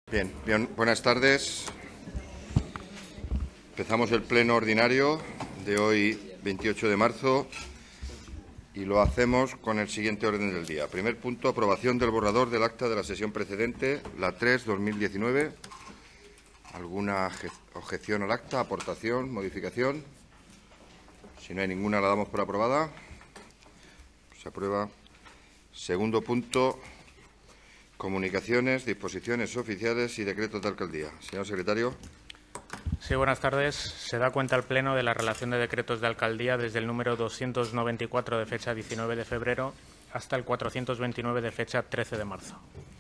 Bien, buenas tardes. Empezamos el pleno ordinario de hoy, 28 de marzo, y lo hacemos con el siguiente orden del día. Primer punto, aprobación del borrador del acta de la sesión precedente, la 3/2019. ¿Alguna objeción al acta, aportación, modificación? Si no hay ninguna, la damos por aprobada. Se aprueba. Segundo punto, comunicaciones, disposiciones oficiales y decretos de alcaldía. Señor secretario. Sí, buenas tardes. Se da cuenta al Pleno de la relación de decretos de alcaldía desde el número 294 de fecha 19 de febrero hasta el 429 de fecha 13 de marzo.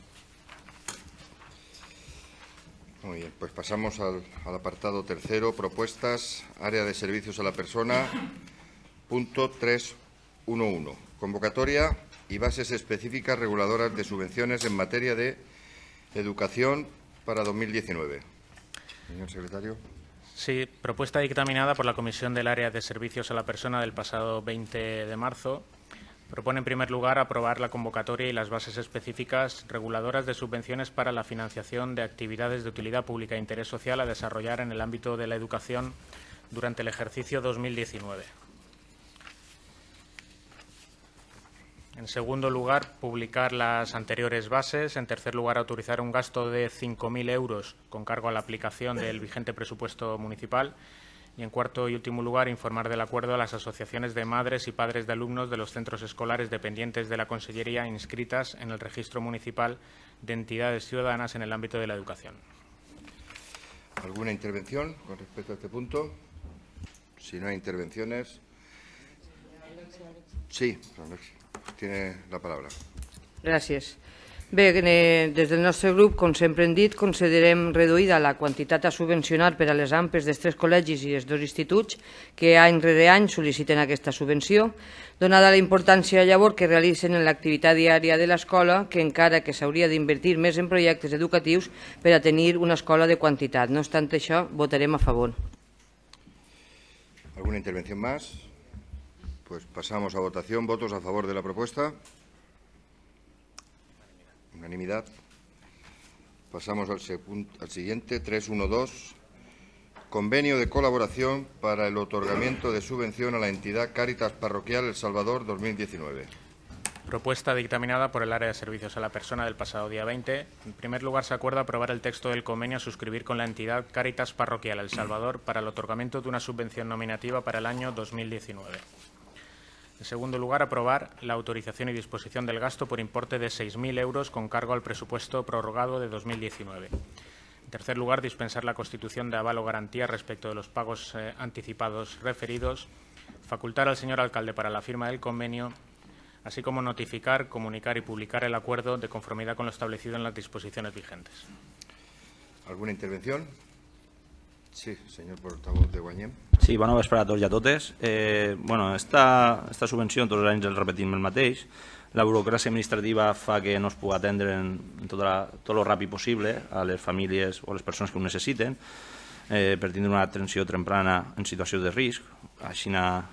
Muy bien, pues pasamos al apartado tercero, propuestas, área de servicios a la persona, punto 3.1.1, convocatoria y bases específicas reguladoras de subvenciones en materia de educación para 2019. Señor secretario. Sí, propuesta dictaminada por la Comisión del Área de Servicios a la Persona del pasado 20 de marzo. Propone, en primer lugar, aprobar la convocatoria y las bases específicas reguladoras de subvenciones para la financiación de actividades de utilidad pública e interés social a desarrollar en el ámbito de la educación durante el ejercicio 2019. En segundo lugar, publicar las anteriores bases. En tercer lugar, autorizar un gasto de 5.000 euros con cargo a la aplicación del vigente presupuesto municipal. Y, en cuarto y último lugar, informar del acuerdo a las asociaciones de madres y padres de alumnos de los centros escolares dependientes de la Consellería inscritas en el registro municipal de entidades ciudadanas en el ámbito de la educación. ¿Alguna intervención con respecto a este punto? Si no hay intervenciones. Sí, tiene la palabra. Gràcies. Bé, des del nostre grup, com sempre hem dit, considerem reduïda la quantitat a subvencionar per a les AMPEs dels 3 col·legis i els 2 instituts que any rere any sol·liciten aquesta subvenció, donada la importància llavors que realitzen en l'activitat diària de l'escola, que encara que s'hauria d'invertir més en projectes educatius per a tenir una escola de quantitat. No obstant això, votarem a favor. ¿Alguna intervención más? Pues pasamos a votación. ¿Votos a favor de la propuesta? Unanimidad. Pasamos al siguiente, 3.1.2. Convenio de colaboración para el otorgamiento de subvención a la entidad Cáritas Parroquial El Salvador 2019. Propuesta dictaminada por el Área de Servicios a la Persona del pasado día 20. En primer lugar, se acuerda aprobar el texto del convenio a suscribir con la entidad Cáritas Parroquial El Salvador para el otorgamiento de una subvención nominativa para el año 2019. En segundo lugar, aprobar la autorización y disposición del gasto por importe de 6.000 euros con cargo al presupuesto prorrogado de 2019. En tercer lugar, dispensar la constitución de aval o garantía respecto de los pagos anticipados referidos, facultar al señor alcalde para la firma del convenio, así como notificar, comunicar y publicar el acuerdo de conformidad con lo establecido en las disposiciones vigentes. ¿Alguna intervención? Sí, señor portavoz de Guanyem. Sí, bona vesprada a tots i a totes. Esta subvenció, tots els anys el repetim el mateix. La burocràcia administrativa fa que no es pugui atendre en tot el ràpid possible a les famílies o a les persones que ho necessiten per tindre una atenció temprana en situacions de risc. Així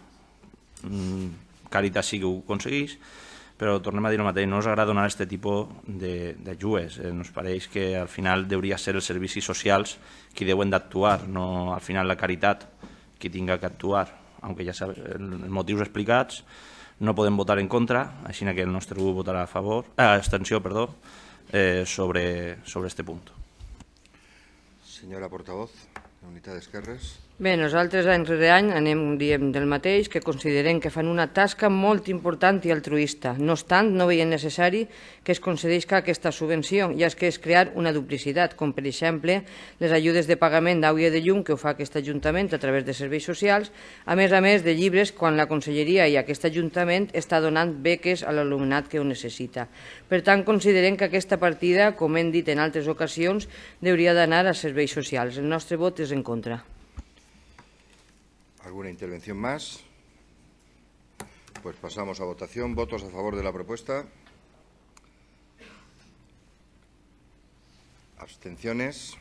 Càritas sí que ho aconsegueix, però tornem a dir el mateix, no ens agrada donar aquest tipus d'ajudes. Ens pareix que al final hauria ser els servicis socials qui deuen d'actuar, no al final la caritat qui tinga que actuar. Aunque ja sabem els motius explicats, no podem votar en contra, així que el nostre grup votarà a favor, abstenció, perdó, sobre este punt. Senyora portavoz, de Unitat d'Esquerres. Bé, nosaltres any rere any diem del mateix, que considerem que fan una tasca molt important i altruista. No obstant, no veiem necessari que es concedeixi aquesta subvenció, ja que és crear una duplicitat, com per exemple les ajudes de pagament d'aigua i de llum que ho fa aquest Ajuntament a través de serveis socials, a més de llibres quan la Conselleria i aquest Ajuntament està donant beques a l'alumnat que ho necessita. Per tant, considerem que aquesta partida, com hem dit en altres ocasions, hauria d'anar a serveis socials. El nostre vot és en contra. ¿Alguna intervención más? Pues pasamos a votación. ¿Votos a favor de la propuesta? ¿Abstenciones?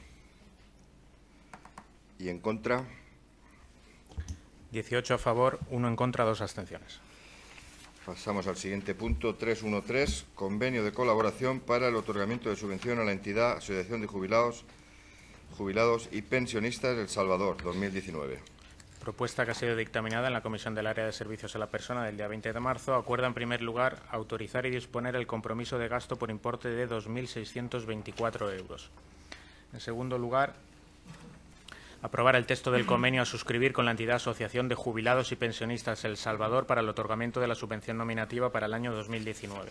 ¿Y en contra? 18 a favor, 1 en contra, 2 abstenciones. Pasamos al siguiente punto, 313, convenio de colaboración para el otorgamiento de subvención a la entidad Asociación de Jubilados y Pensionistas El Salvador, 2019. Propuesta que ha sido dictaminada en la Comisión del Área de Servicios a la Persona del día 20 de marzo, acuerda en primer lugar autorizar y disponer el compromiso de gasto por importe de 2.624 euros. En segundo lugar, aprobar el texto del convenio a suscribir con la entidad Asociación de Jubilados y Pensionistas El Salvador para el otorgamiento de la subvención nominativa para el año 2019.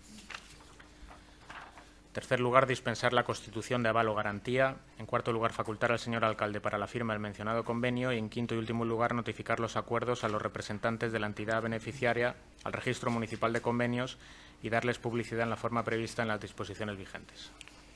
En tercer lugar, dispensar la constitución de aval o garantía. En cuarto lugar, facultar al señor alcalde para la firma del mencionado convenio. Y en quinto y último lugar, notificar los acuerdos a los representantes de la entidad beneficiaria, al registro municipal de convenios y darles publicidad en la forma prevista en las disposiciones vigentes.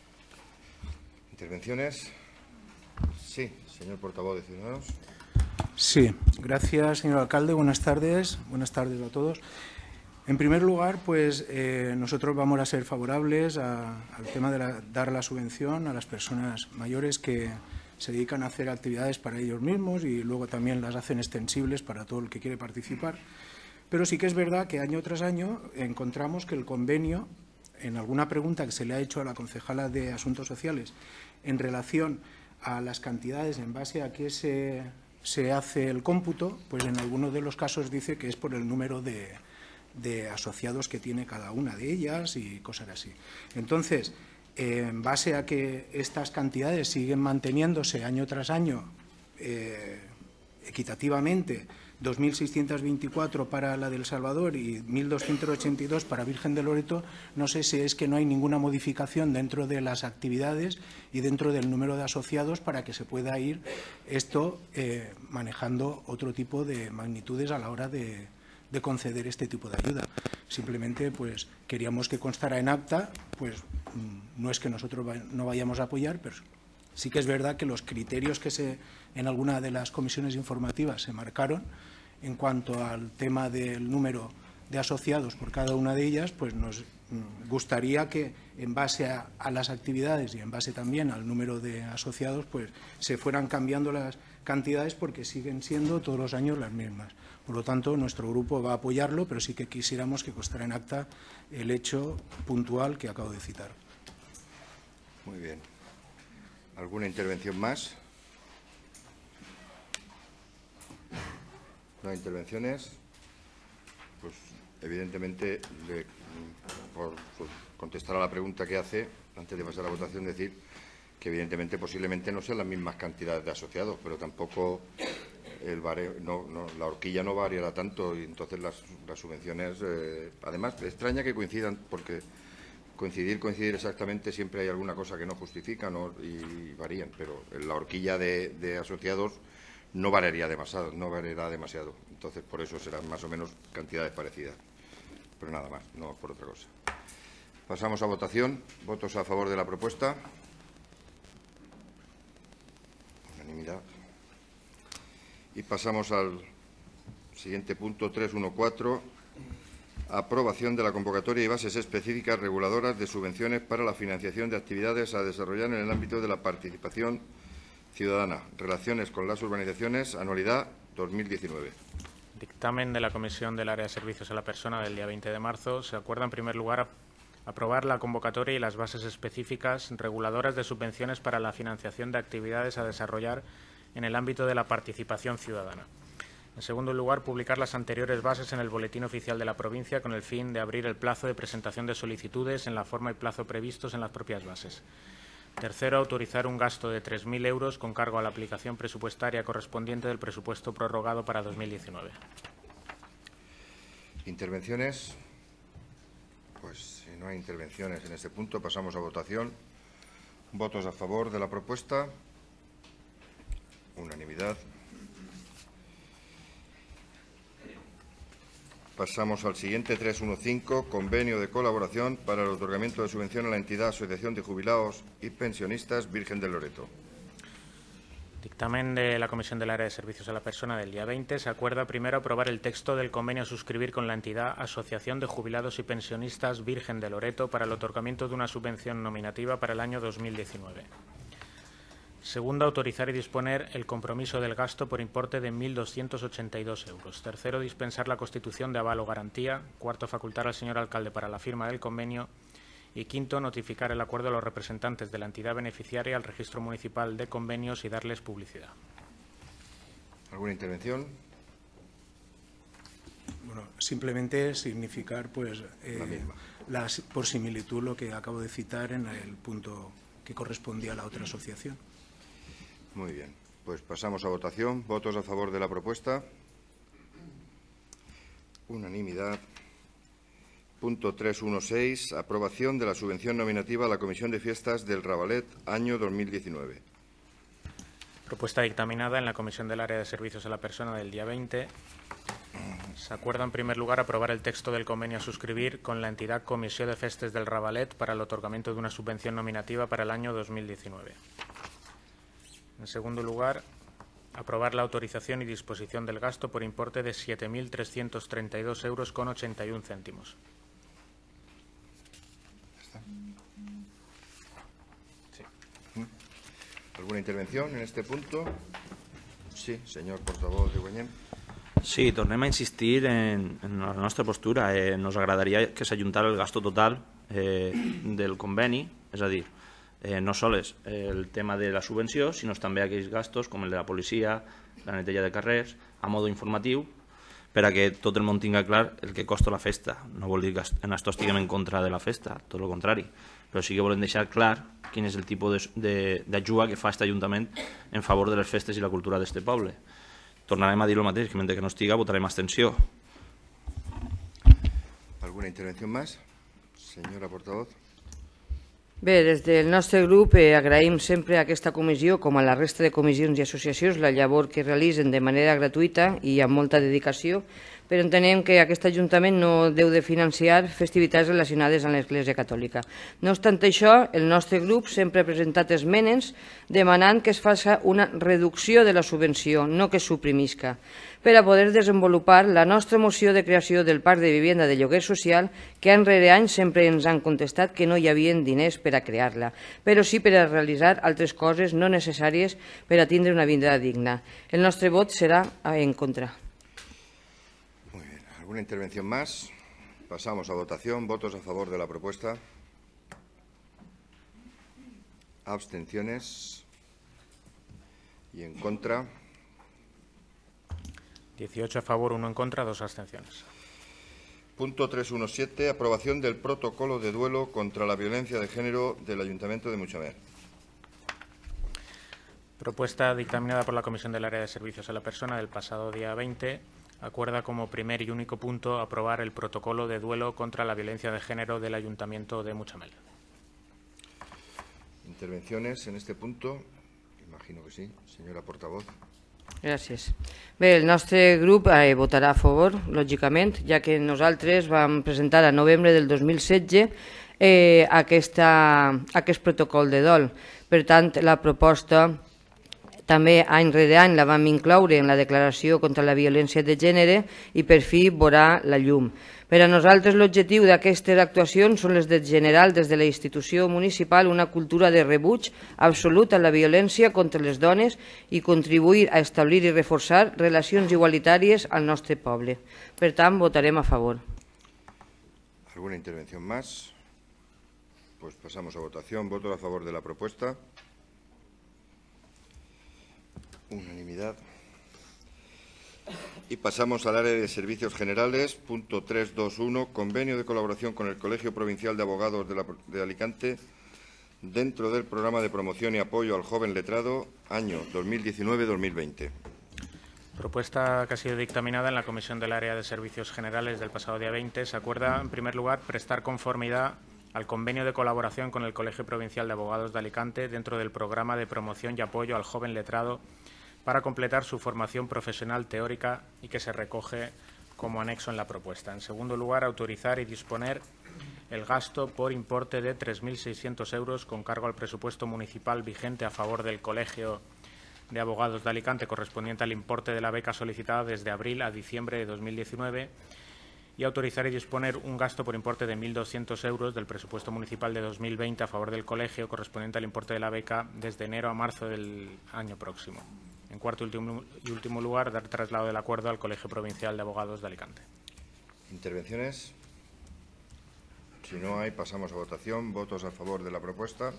¿Intervenciones? Sí, señor portavoz de Ciudadanos. Sí, gracias, señor alcalde. Buenas tardes. Buenas tardes a todos. En primer lugar, pues nosotros vamos a ser favorables al tema de dar la subvención a las personas mayores que se dedican a hacer actividades para ellos mismos y luego también las hacen extensibles para todo el que quiere participar. Pero sí que es verdad que año tras año encontramos que el convenio, en alguna pregunta que se le ha hecho a la concejala de Asuntos Sociales en relación a las cantidades en base a qué se hace el cómputo, pues en algunos de los casos dice que es por el número de asociados que tiene cada una de ellas y cosas así. Entonces, en base a que estas cantidades siguen manteniéndose año tras año equitativamente, 2.624 para la del Salvador y 1.282 para Virgen de Loreto, no sé si es que no hay ninguna modificación dentro de las actividades y dentro del número de asociados para que se pueda ir esto manejando otro tipo de magnitudes a la hora de conceder este tipo de ayuda. Simplemente pues queríamos que constara en acta, pues no es que nosotros no vayamos a apoyar, pero sí que es verdad que los criterios que en alguna de las comisiones informativas se marcaron en cuanto al tema del número de asociados por cada una de ellas, pues nos gustaría que en base a las actividades y en base también al número de asociados, pues se fueran cambiando las cantidades porque siguen siendo todos los años las mismas. Por lo tanto, nuestro grupo va a apoyarlo, pero sí que quisiéramos que constara en acta el hecho puntual que acabo de citar. Muy bien. ¿Alguna intervención más? ¿No hay intervenciones? Pues, evidentemente, por contestar a la pregunta que hace, antes de pasar a la votación, decir que, evidentemente, posiblemente no sean las mismas cantidades de asociados, pero tampoco la horquilla no variará tanto y entonces las subvenciones, además, extraña que coincidan, porque coincidir exactamente siempre hay alguna cosa que no justifican y varían, pero la horquilla de asociados no variará demasiado. Entonces, por eso serán más o menos cantidades parecidas. Pero nada más, no por otra cosa. Pasamos a votación. ¿Votos a favor de la propuesta? Unanimidad. Y pasamos al siguiente punto, 314. Aprobación de la convocatoria y bases específicas reguladoras de subvenciones para la financiación de actividades a desarrollar en el ámbito de la participación ciudadana. Relaciones con las urbanizaciones, anualidad 2019. Dictamen de la Comisión del Área de Servicios a la Persona del día 20 de marzo. Se acuerda en primer lugar aprobar la convocatoria y las bases específicas reguladoras de subvenciones para la financiación de actividades a desarrollar en el ámbito de la participación ciudadana. En segundo lugar, publicar las anteriores bases en el Boletín Oficial de la provincia con el fin de abrir el plazo de presentación de solicitudes en la forma y plazo previstos en las propias bases. Tercero, autorizar un gasto de 3.000 euros con cargo a la aplicación presupuestaria correspondiente del presupuesto prorrogado para 2019. ¿Intervenciones? Pues si no hay intervenciones en este punto, pasamos a votación. ¿Votos a favor de la propuesta? Unanimidad. Pasamos al siguiente, 315, convenio de colaboración para el otorgamiento de subvención a la entidad Asociación de Jubilados y Pensionistas Virgen de Loreto. Dictamen de la Comisión del Área de Servicios a la Persona del día 20. Se acuerda primero aprobar el texto del convenio a suscribir con la entidad Asociación de Jubilados y Pensionistas Virgen de Loreto para el otorgamiento de una subvención nominativa para el año 2019. Segundo, autorizar y disponer el compromiso del gasto por importe de 1.282 euros. Tercero, dispensar la constitución de aval o garantía. Cuarto, facultar al señor alcalde para la firma del convenio. Y quinto, notificar el acuerdo a los representantes de la entidad beneficiaria al registro municipal de convenios y darles publicidad. ¿Alguna intervención? Bueno, simplemente significar, pues, La misma. por similitud lo que acabo de citar en el punto que correspondía a la otra asociación. Muy bien. Pues pasamos a votación. ¿Votos a favor de la propuesta? Unanimidad. Punto 316. Aprobación de la subvención nominativa a la Comisión de Fiestas del Ravalet, año 2019. Propuesta dictaminada en la Comisión del Área de Servicios a la Persona del día 20. Se acuerda, en primer lugar, aprobar el texto del convenio a suscribir con la entidad Comisión de Festes del Ravalet para el otorgamiento de una subvención nominativa para el año 2019. En segundo lugar, aprobar la autorización y disposición del gasto por importe de 7.332 euros con 81 céntimos. ¿Alguna intervención en este punto? Sí, señor portavoz de Guanyem. Sí, tornem a insistir en la nostra postura. Nos agradaria que s'ajuntara el gasto total del conveni, és a dir, no sols el tema de la subvenció, sinó també aquells gastos com el de la policia, la neteja de carrers, a modo informatiu, per a que tot el món tinga clar el que costa la festa. No vol dir que en això estiguem en contra de la festa, tot el contrari, però sí que volem deixar clar quin és el tipus d'ajuda que fa aquest Ajuntament en favor de les festes i la cultura d'aquest poble. Tornarem a dir el mateix, que mentre que no estiga votarem abstenció. ¿Alguna intervención más? Señora portavoz. Bé, des del nostre grup agraïm sempre a aquesta comissió, com a la resta de comissions i associacions, la llavor que realitzen de manera gratuïta i amb molta dedicació, però entenem que aquest Ajuntament no deu de financiar festivitats relacionades amb l'Església Catòlica. No obstant això, el nostre grup sempre ha presentat esmenes demanant que es faci una reducció de la subvenció, no que es suprimisca, per a poder desenvolupar la nostra moció de creació del Parc de Vivienda de Lloguer Social, que any rere any sempre ens han contestat que no hi havia diners per a crear-la, però sí per a realitzar altres coses no necessàries per a tindre una vida digna. El nostre vot serà en contra. Muy bien. ¿Alguna intervención más? Pasamos a votación. ¿Votos a favor de la propuesta? ¿Abstenciones? ¿Y en contra? 18 a favor, 1 en contra, 2 abstenciones. Punto 317. Aprobación del protocolo de duelo contra la violencia de género del Ayuntamiento de Mutxamed. Propuesta dictaminada por la Comisión del Área de Servicios a la Persona del pasado día 20. Acuerda como primer y único punto aprobar el protocolo de duelo contra la violencia de género del Ayuntamiento de Mutxamed. ¿Intervenciones en este punto? Imagino que sí. Señora portavoz. Gràcies. Bé, el nostre grup votarà a favor, lògicament, ja que nosaltres vam presentar a novembre del 2016 aquest protocol de dol. Per tant, la proposta també any rere any la vam incloure en la declaració contra la violència de gènere i per fi veurà la llum. Per a nosaltres l'objectiu d'aquestes actuacions són les de generar des de la institució municipal una cultura de rebuig absolut a la violència contra les dones i contribuir a establir i reforçar relacions igualitàries al nostre poble. Per tant, votarem a favor. ¿Alguna intervención más? Pues pasamos a votación. ¿Votos a favor de la propuesta? Unanimidad. Y pasamos al área de servicios generales. Punto 321. Convenio de colaboración con el Colegio Provincial de Abogados de Alicante dentro del programa de promoción y apoyo al joven letrado año 2019-2020. Propuesta que ha sido dictaminada en la Comisión del Área de Servicios Generales del pasado día 20. Se acuerda, en primer lugar, prestar conformidad al convenio de colaboración con el Colegio Provincial de Abogados de Alicante dentro del programa de promoción y apoyo al joven letrado para completar su formación profesional teórica y que se recoge como anexo en la propuesta. En segundo lugar, autorizar y disponer el gasto por importe de 3.600 euros con cargo al presupuesto municipal vigente a favor del Colegio de Abogados de Alicante correspondiente al importe de la beca solicitada desde abril a diciembre de 2019 y autorizar y disponer un gasto por importe de 1.200 euros del presupuesto municipal de 2020 a favor del colegio, correspondiente al importe de la beca desde enero a marzo del año próximo. En cuarto y último lugar, dar traslado del acuerdo al Colegio Provincial de Abogados de Alicante. ¿Intervenciones? Si no hay, pasamos a votación. ¿Votos a favor de la propuesta?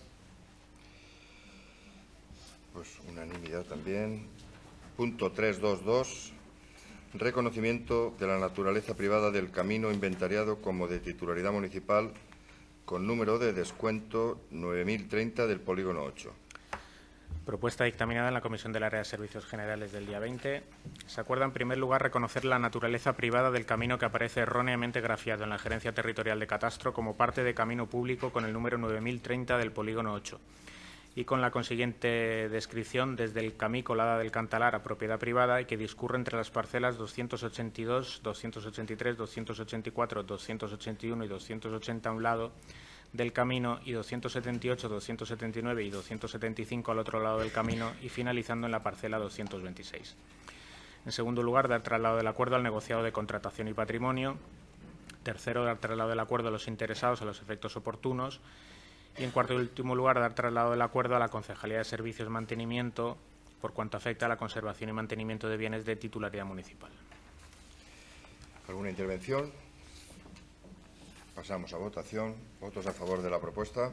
Pues unanimidad también. Punto 322. Reconocimiento de la naturaleza privada del camino inventariado como de titularidad municipal con número de descuento 9030 del polígono 8. Propuesta dictaminada en la Comisión del Área de Servicios Generales del día 20. Se acuerda, en primer lugar, reconocer la naturaleza privada del camino que aparece erróneamente grafiado en la Gerencia Territorial de Catastro como parte de camino público con el número 9030 del polígono 8 y con la consiguiente descripción desde el Camí Colada del Cantalar a propiedad privada y que discurre entre las parcelas 282, 283, 284, 281 y 280 a un lado del camino y 278, 279 y 275 al otro lado del camino y finalizando en la parcela 226. En segundo lugar, dar traslado del acuerdo al negociado de contratación y patrimonio. Tercero, dar traslado del acuerdo a los interesados a los efectos oportunos. Y en cuarto y último lugar, dar traslado del acuerdo a la Concejalía de Servicios y Mantenimiento por cuanto afecta a la conservación y mantenimiento de bienes de titularidad municipal. ¿Alguna intervención? Pasamos a votación. ¿Votos a favor de la propuesta?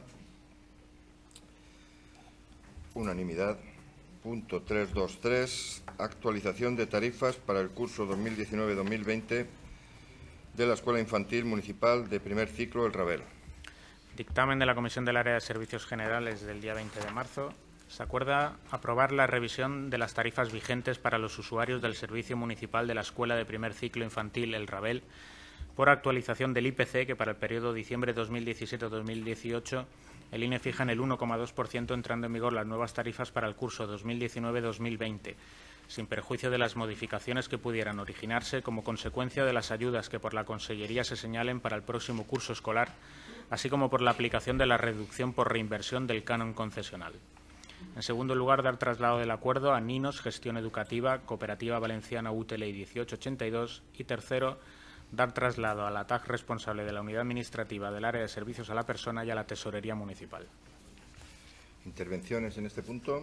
Unanimidad. Punto 323. Actualización de tarifas para el curso 2019-2020 de la Escuela Infantil Municipal de primer ciclo El Ravel. Dictamen de la Comisión del Área de Servicios Generales del día 20 de marzo. Se acuerda aprobar la revisión de las tarifas vigentes para los usuarios del Servicio Municipal de la Escuela de primer ciclo infantil El Ravel por actualización del IPC, que para el periodo diciembre 2017-2018 el INE fija en el 1,2%, entrando en vigor las nuevas tarifas para el curso 2019-2020, sin perjuicio de las modificaciones que pudieran originarse como consecuencia de las ayudas que por la Consellería se señalen para el próximo curso escolar, así como por la aplicación de la reducción por reinversión del canon concesional. En segundo lugar, dar traslado del acuerdo a Ninos Gestión Educativa, Cooperativa Valenciana UTLEI 1882. Y tercero, dar traslado a la TAG responsable de la Unidad Administrativa del Área de Servicios a la Persona y a la Tesorería Municipal. ¿Intervenciones en este punto?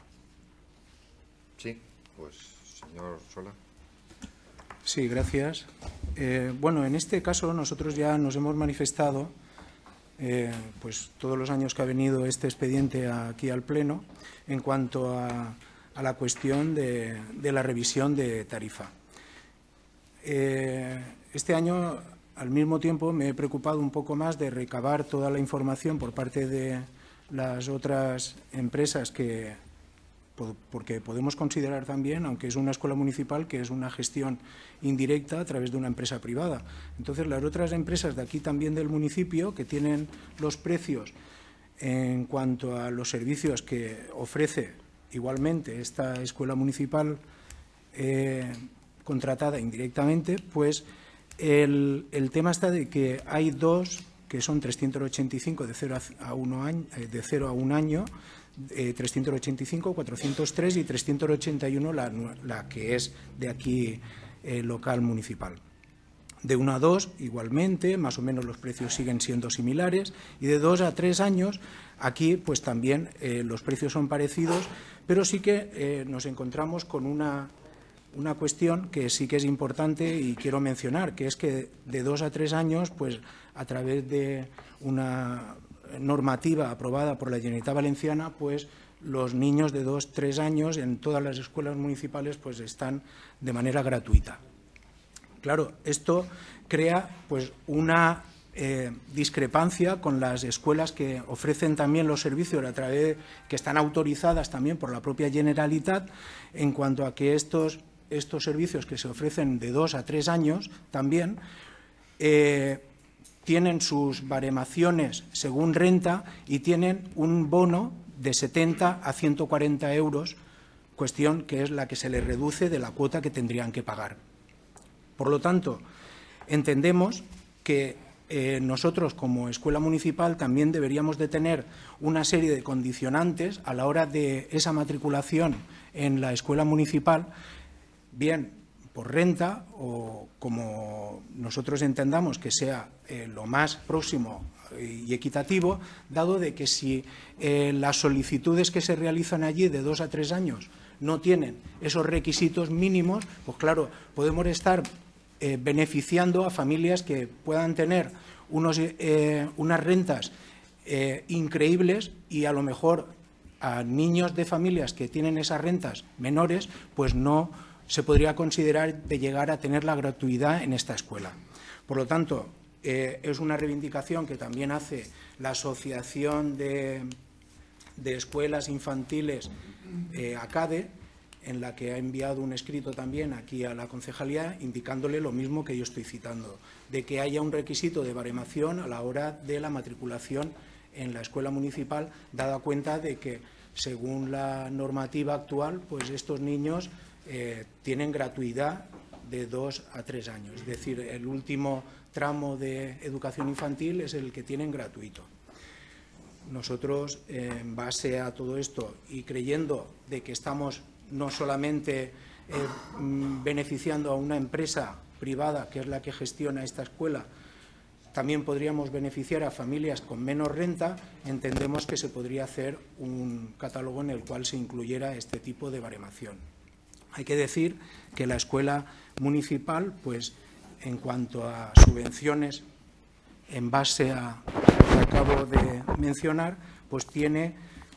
Sí, pues señor Sola. Sí, gracias. Bueno, en este caso nosotros ya nos hemos manifestado pues todos los años que ha venido este expediente aquí al Pleno en cuanto a la cuestión de la revisión de tarifa. Este año, al mismo tiempo, me he preocupado un poco más de recabar toda la información por parte de las otras empresas porque podemos considerar también, aunque es una escuela municipal, que es una gestión indirecta a través de una empresa privada. Entonces, las otras empresas de aquí también del municipio, que tienen los precios en cuanto a los servicios que ofrece igualmente esta escuela municipal contratada indirectamente, pues el tema está de que hay dos, que son 385 de 0 a 1 año, 385, 403 y 381 la que es de aquí local municipal. De 1 a 2 igualmente, más o menos los precios siguen siendo similares, y de 2 a 3 años aquí pues también los precios son parecidos, pero sí que nos encontramos con una cuestión que sí que es importante y quiero mencionar, que es que de 2 a 3 años, pues a través de una normativa aprobada por la Generalitat Valenciana, pues los niños de 2 a 3 años en todas las escuelas municipales pues están de manera gratuita. Claro, esto crea pues una discrepancia con las escuelas que ofrecen también los servicios a través que están autorizadas también por la propia Generalitat, en cuanto a que estos servicios que se ofrecen de 2 a 3 años también tienen sus baremaciones según renta y tienen un bono de 70 a 140 euros, cuestión que es la que se les reduce de la cuota que tendrían que pagar. Por lo tanto, entendemos que nosotros como escuela municipal también deberíamos de tener una serie de condicionantes a la hora de esa matriculación en la escuela municipal, bien por renta o como nosotros entendamos que sea lo más próximo y equitativo, dado de que si las solicitudes que se realizan allí de 2 a 3 años no tienen esos requisitos mínimos, pues claro, podemos estar beneficiando a familias que puedan tener unas rentas increíbles y a lo mejor a niños de familias que tienen esas rentas menores, pues no se podría considerar de llegar a tener la gratuidad en esta escuela. Por lo tanto, es una reivindicación que también hace la Asociación de Escuelas Infantiles ACADE, en la que ha enviado un escrito también aquí a la concejalía indicándole lo mismo que yo estoy citando, de que haya un requisito de baremación a la hora de la matriculación en la escuela municipal, dada cuenta de que, según la normativa actual, pues estos niños tienen gratuidad de 2 a 3 años. Es decir, el último tramo de educación infantil es el que tienen gratuito. Nosotros, en base a todo esto y creyendo de que estamos no solamente beneficiando a una empresa privada, que es la que gestiona esta escuela, también podríamos beneficiar a familias con menos renta, entendemos que se podría hacer un catálogo en el cual se incluyera este tipo de baremación. Hay que decir que la escuela municipal, pues, en cuanto a subvenciones, en base a lo que acabo de mencionar, pues tiene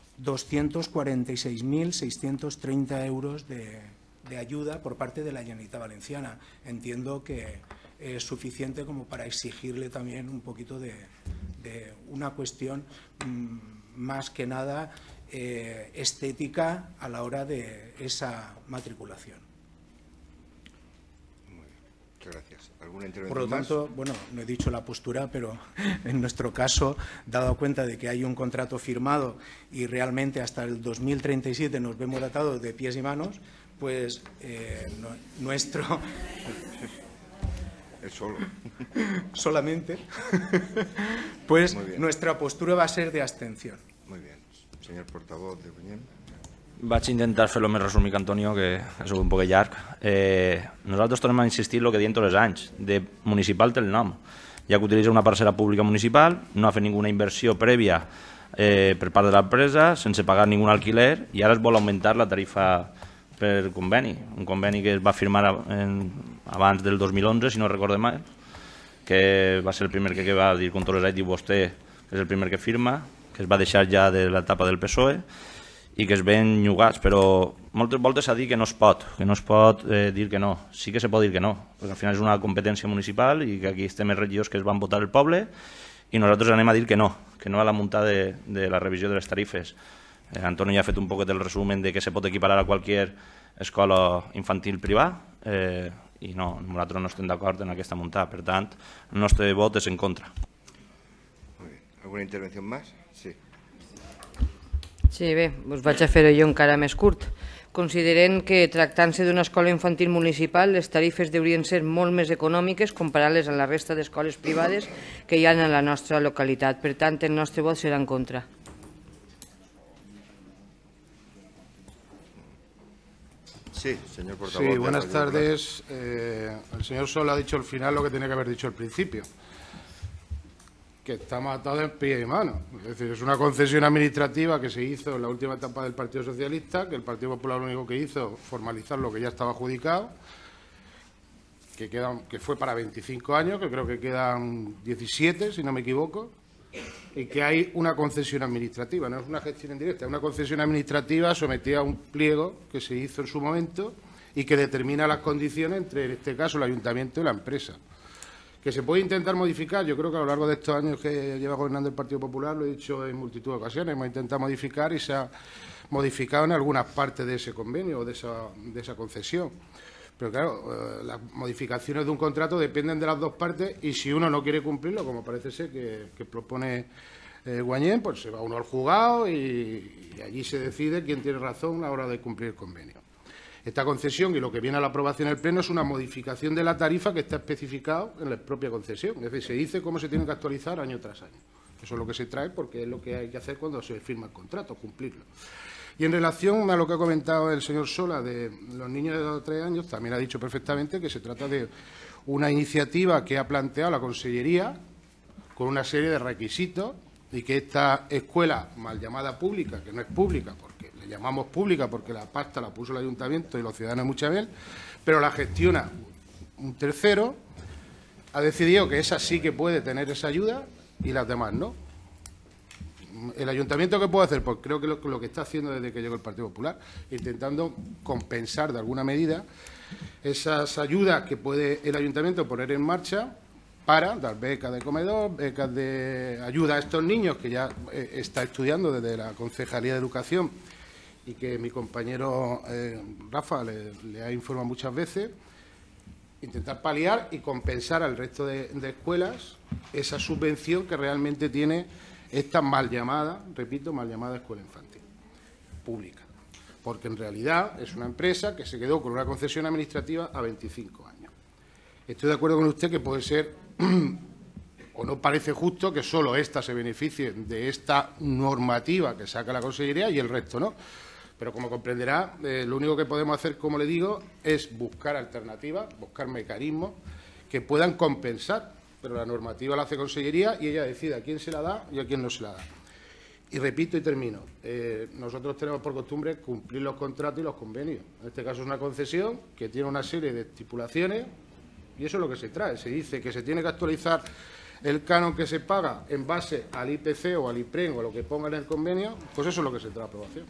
246.630 euros de ayuda por parte de la Generalitat Valenciana. Entiendo que es suficiente como para exigirle también un poquito de una cuestión más que nada estética a la hora de esa matriculación. Muy bien, muchas gracias. ¿Alguna intervención Por lo tanto, más? bueno, no he dicho la postura, pero en nuestro caso, dado cuenta de que hay un contrato firmado y realmente hasta el 2037 nos vemos atados de pies y manos, pues nuestro... Es solo. Solamente, pues nuestra postura va a ser de abstención. Muy bien. Señor portavoz de Guanyén. Vaig intentar fer-lo més resumit que Antonio, que ha sigut un poc llarg. Nosaltres tornem a insistir en el que diem tots els anys. De municipal té el nom. Ja que utilitza una parcel·la pública municipal, no ha fet ninguna inversió prèvia per part de l'empresa, sense pagar ningú alquiler, i ara es vol augmentar la tarifa per conveni. Un conveni que es va firmar abans del 2011, si no recorde mal, que va ser el primer que va dir, com tots els anys, diu vostè, que és el primer que firma, que es va deixar ja de l'etapa del PSOE, i que es ven llogats, però moltes voltes s'ha dit que no es pot dir que no. Sí que se pot dir que no, perquè al final és una competència municipal i que aquí estem els regidors que es van votar el poble i nosaltres anem a dir que no a la muntada de la revisió de les tarifes. Antonio ja ha fet un poquet el resumen de que se pot equiparar a qualsevol escola infantil privada i no, nosaltres no estem d'acord en aquesta muntada. Per tant, el nostre vot és en contra. Muy bien. ¿Alguna intervención más? Sí. Sí, bé, us vaig a fer-ho jo encara més curt. Considerem que, tractant-se d'una escola infantil municipal, les tarifes deurien ser molt més econòmiques comparant-les a la resta d'escoles privades que hi ha en la nostra localitat. Per tant, el nostre vot serà en contra. Sí, señor portavoz. Sí, buenas tardes. El señor Sol ha dicho al final lo que tenía que haber dicho al principio, que estamos atados en pie y mano. Es decir, es una concesión administrativa que se hizo en la última etapa del Partido Socialista, que el Partido Popular lo único que hizo formalizar lo que ya estaba adjudicado, que fue para 25 años, que creo que quedan 17, si no me equivoco, y que hay una concesión administrativa, no es una gestión indirecta, es una concesión administrativa sometida a un pliego que se hizo en su momento y que determina las condiciones entre, en este caso, el ayuntamiento y la empresa. Que se puede intentar modificar, yo creo que a lo largo de estos años que lleva gobernando el Partido Popular, lo he dicho en multitud de ocasiones, hemos intentado modificar y se ha modificado en algunas partes de ese convenio o de esa concesión. Pero claro, las modificaciones de un contrato dependen de las dos partes y si uno no quiere cumplirlo, como parece ser que propone Guanyén, pues se va uno al juzgado y allí se decide quién tiene razón a la hora de cumplir el convenio. Esta concesión y lo que viene a la aprobación en el Pleno es una modificación de la tarifa que está especificado en la propia concesión. Es decir, se dice cómo se tiene que actualizar año tras año. Eso es lo que se trae porque es lo que hay que hacer cuando se firma el contrato, cumplirlo. Y en relación a lo que ha comentado el señor Sola de los niños de 2 o 3 años, también ha dicho perfectamente que se trata de una iniciativa que ha planteado la Consellería con una serie de requisitos y que esta escuela mal llamada pública, que no es pública porque le llamamos pública porque la pasta la puso el Ayuntamiento y los ciudadanos de Muchabel, pero la gestiona un tercero, ha decidido que esa sí que puede tener esa ayuda y las demás no. ¿El Ayuntamiento qué puede hacer? Pues creo que lo que está haciendo desde que llegó el Partido Popular, intentando compensar de alguna medida esas ayudas que puede el Ayuntamiento poner en marcha para dar becas de comedor, becas de ayuda a estos niños que ya está estudiando desde la Concejalía de Educación y que mi compañero Rafa le ha informado muchas veces, intentar paliar y compensar al resto de escuelas esa subvención que realmente tiene esta mal llamada, repito, mal llamada escuela infantil pública, porque en realidad es una empresa que se quedó con una concesión administrativa a 25 años. Estoy de acuerdo con usted que puede ser o no parece justo que solo ésta se beneficie de esta normativa que saca la Consellería y el resto no. Pero como comprenderá, lo único que podemos hacer, como le digo, es buscar alternativas, buscar mecanismos que puedan compensar. Pero la normativa la hace Consellería y ella decide a quién se la da y a quién no se la da. Y repito y termino, nosotros tenemos por costumbre cumplir los contratos y los convenios. En este caso es una concesión que tiene una serie de estipulaciones y eso es lo que se trae. Se dice que se tiene que actualizar el canon que se paga en base al IPC o al IPREN o a lo que ponga en el convenio, pues eso es lo que se trae a aprobación.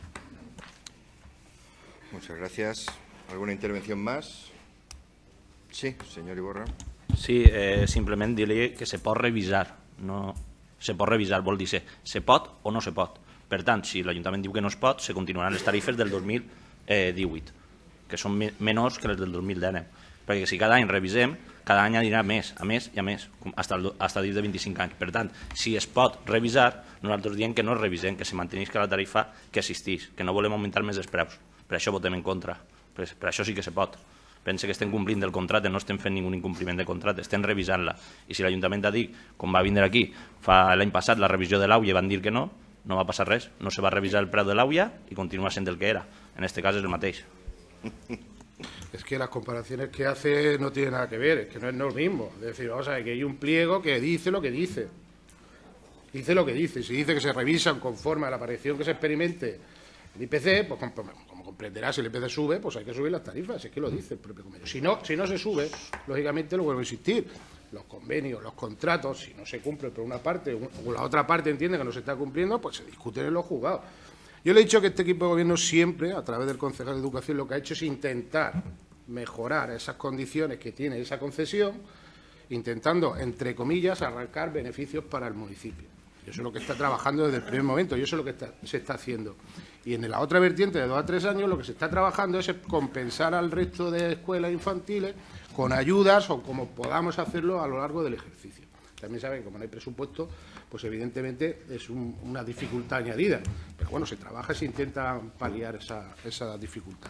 Muchas gracias. ¿Alguna intervención más? Sí, señor Iborra. Sí, simplement dir-li que se pot revisar, no se pot revisar, vol dir se pot o no se pot. Per tant, si l'Ajuntament diu que no es pot, se continuaran les tarifes del 2018, que són menors que les del 2019, perquè si cada any revisem, cada any anirà més, a més i a més, fins dins de 25 anys. Per tant, si es pot revisar, nosaltres diem que no es revisem, que se mantenisca la tarifa que existeix, que no volem augmentar més els preus. Per això votem en contra, per això sí que se pot. Pensa que estem complint el contracte, no estem fent ningú incompliment de contracte, estem revisant-la. I si l'Ajuntament ha dit, com va vindre aquí, l'any passat la revisió de l'AUIA van dir que no va passar res, no se va revisar el preu de l'AUIA i continua sent el que era. En este cas és el mateix. Es que las comparaciones que hace no tienen nada que ver, es que no es lo mismo. Es decir, vamos a ver, que hay un pliego que dice lo que dice. Dice lo que dice. Si dice que se revisan conforme a la aparición que se experimente el IPC, pues como comprenderá, si el IPC sube, pues hay que subir las tarifas, es que lo dice el propio convenio. Si no se sube, lógicamente lo vuelvo a insistir, los convenios, los contratos, si no se cumplen por una parte o la otra parte entiende que no se está cumpliendo, pues se discuten en los juzgados. Yo le he dicho que este equipo de gobierno siempre, a través del concejal de Educación, lo que ha hecho es intentar mejorar esas condiciones que tiene esa concesión, intentando, entre comillas, arrancar beneficios para el municipio. Y eso es lo que está trabajando desde el primer momento y eso es lo que se está haciendo. Y en la otra vertiente de 2 a 3 años lo que se está trabajando es compensar al resto de escuelas infantiles con ayudas o como podamos hacerlo a lo largo del ejercicio. También saben que como no hay presupuesto, pues evidentemente es una dificultad añadida. Pero bueno, se trabaja y se intenta paliar esa dificultad.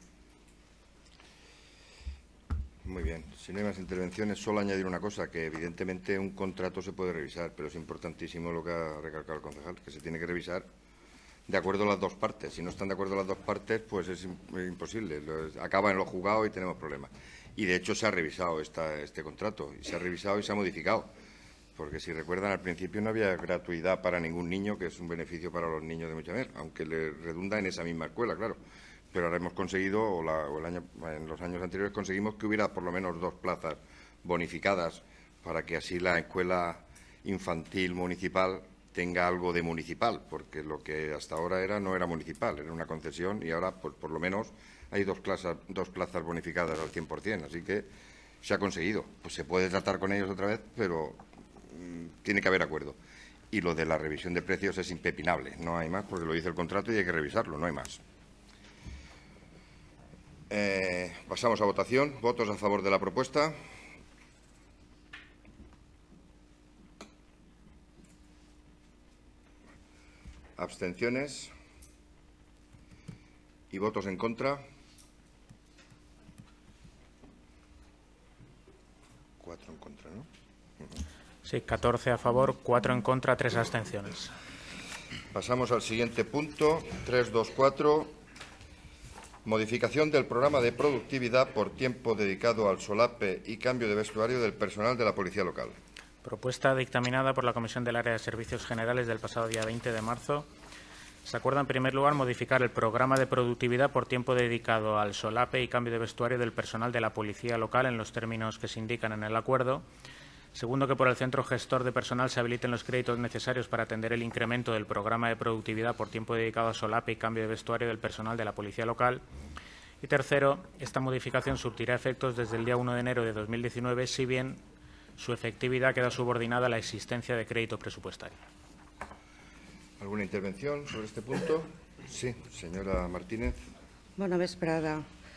Muy bien. Si no hay más intervenciones, solo añadir una cosa, que evidentemente un contrato se puede revisar, pero es importantísimo lo que ha recalcado el concejal, que se tiene que revisar de acuerdo a las dos partes. Si no están de acuerdo las dos partes, pues es imposible. Acaba en los juzgados y tenemos problemas. Y, de hecho, se ha revisado este contrato, y se ha revisado y se ha modificado. Porque, si recuerdan, al principio no había gratuidad para ningún niño, que es un beneficio para los niños de Muchamer, aunque le redunda en esa misma escuela, claro. Pero ahora hemos conseguido, en los años anteriores conseguimos que hubiera por lo menos 2 plazas bonificadas para que así la escuela infantil municipal tenga algo de municipal, porque lo que hasta ahora no era municipal, era una concesión y ahora pues, por lo menos hay 2 plazas bonificadas al 100%, así que se ha conseguido. Pues se puede tratar con ellos otra vez, pero tiene que haber acuerdo. Y lo de la revisión de precios es impepinable, no hay más, porque lo dice el contrato y hay que revisarlo, no hay más. Pasamos a votación. ¿Votos a favor de la propuesta? ¿Abstenciones? ¿Y votos en contra? 4 en contra, ¿no? Sí, 14 a favor, 4 en contra, 3 abstenciones. Pasamos al siguiente punto, 324, modificación del programa de productividad por tiempo dedicado al solape y cambio de vestuario del personal de la Policía Local. Propuesta dictaminada por la Comisión del Área de Servicios Generales del pasado día 20 de marzo. Se acuerda, en primer lugar, modificar el programa de productividad por tiempo dedicado al solape y cambio de vestuario del personal de la Policía Local en los términos que se indican en el acuerdo. Segundo, que por el Centro Gestor de Personal se habiliten los créditos necesarios para atender el incremento del programa de productividad por tiempo dedicado a solape y cambio de vestuario del personal de la Policía Local. Y tercero, esta modificación surtirá efectos desde el día 1 de enero de 2019, si bien su efectividad queda subordinada a la existencia de crédito presupuestario. ¿Alguna intervención sobre este punto? Sí, señora Martínez. Bona vesprada.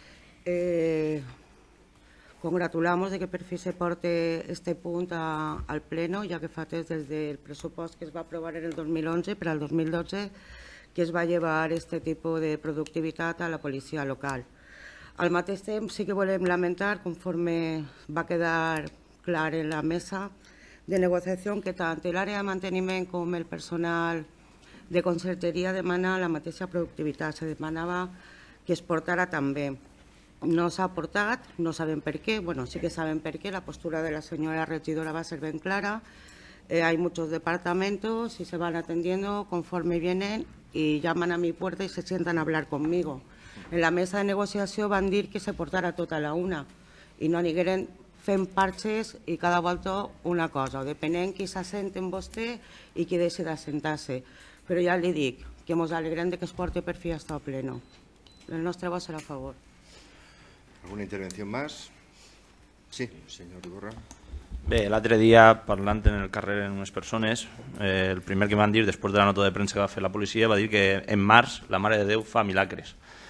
Congratulamos de que per fi se porte este punt al Pleno, ja que fa temps des del pressupost que es va aprovar en el 2011 per al 2012 que es va llevar este tipus de productivitat a la policia local. Al mateix temps sí que volem lamentar, conforme va quedar clar en la mesa de negociació, que tant l'àrea de manteniment com el personal de consergeria demana la mateixa productivitat. Se demanava que es portara també. No s'ha portat, no sabem per què. Bueno, sí que saben per qué. La postura de la señora regidora va a ser bien clara. Hay muchos departamentos y se van atendiendo conforme vienen y llaman a mi puerta y se sientan a hablar conmigo. En la mesa de negociació van dir que se portara tota la una i no anigueren fent parxes i cada volta una cosa, depenent qui s'assent en vostè i qui deixi d'assentar-se. Però ja li dic que ens alegrem que es porti per fi a estar pleno. El nostre vot serà a favor. ¿Alguna intervención más? Sí, señor Iborra. Bé, l'altre dia, parlant en el carrer amb unes persones, el primer que van dir, després de la nota de premsa que va fer la policia, va dir que en març la Mare de Déu fa milagres.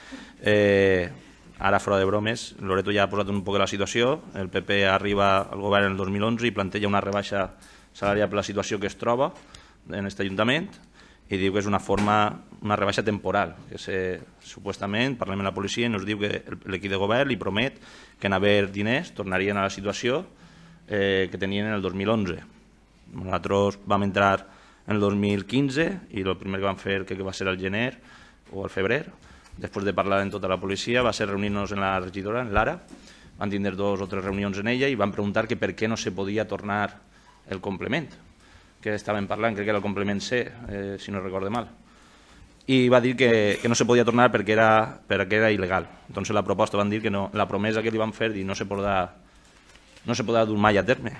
Ara, fora de bromes, Loreto ja ha posat un poc la situació, el PP arriba al govern en el 2011 i planteja una rebaixa salarial per la situació que es troba en aquest Ajuntament i diu que és una rebaixa temporal, que supuestament parlem amb la policia i ens diu que l'equip de govern li promet que en haver diners tornarien a la situació que tenien en el 2011. Nosaltres vam entrar en el 2015 i el primer que vam fer, que va ser el gener o el febrer, després de parlar amb tota la policia, va ser reunir-nos en la regidora, en l'Ara, van tindre 2 o 3 reunions en ella i van preguntar que per què no se podia tornar el complement, que estaven parlant, crec que era el complement C, si no recordo mal. I va dir que no se podia tornar perquè era il·legal. Entonces la proposta van dir que no, la promesa que li van fer no se podrà dur mai a terme.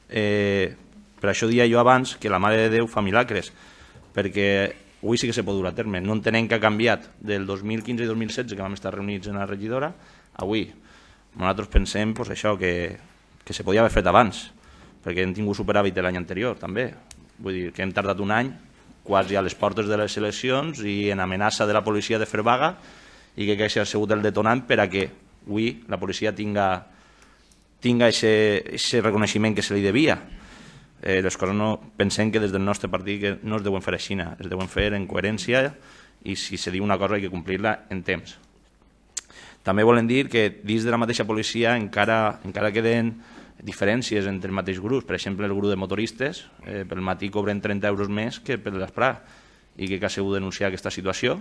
Per això dia jo abans que la Mare de Déu fa milagres, perquè avui sí que se pot dur a terme. No entenem que ha canviat del 2015 i 2016, que vam estar reunits en la regidora, avui. Nosaltres pensem això que se podia haver fet abans, perquè hem tingut superàvit l'any anterior, també. Vull dir que hem tardat un any, quasi a les portes de les eleccions i en amenaça de la policia de fer vaga i que aquest ha sigut el detonant per a que avui la policia tinga aquest reconeixement que se li devia. Les coses no pensem que des del nostre partit que no es deuen fer així, es deuen fer en coherència i si se diu una cosa hay que complir-la en temps. També volem dir que dins de la mateixa policia encara queden diferències entre els mateixos grups. Per exemple, el grup de motoristes pel matí cobren 30 euros més que per l'esprà i que ha sigut denunciar aquesta situació,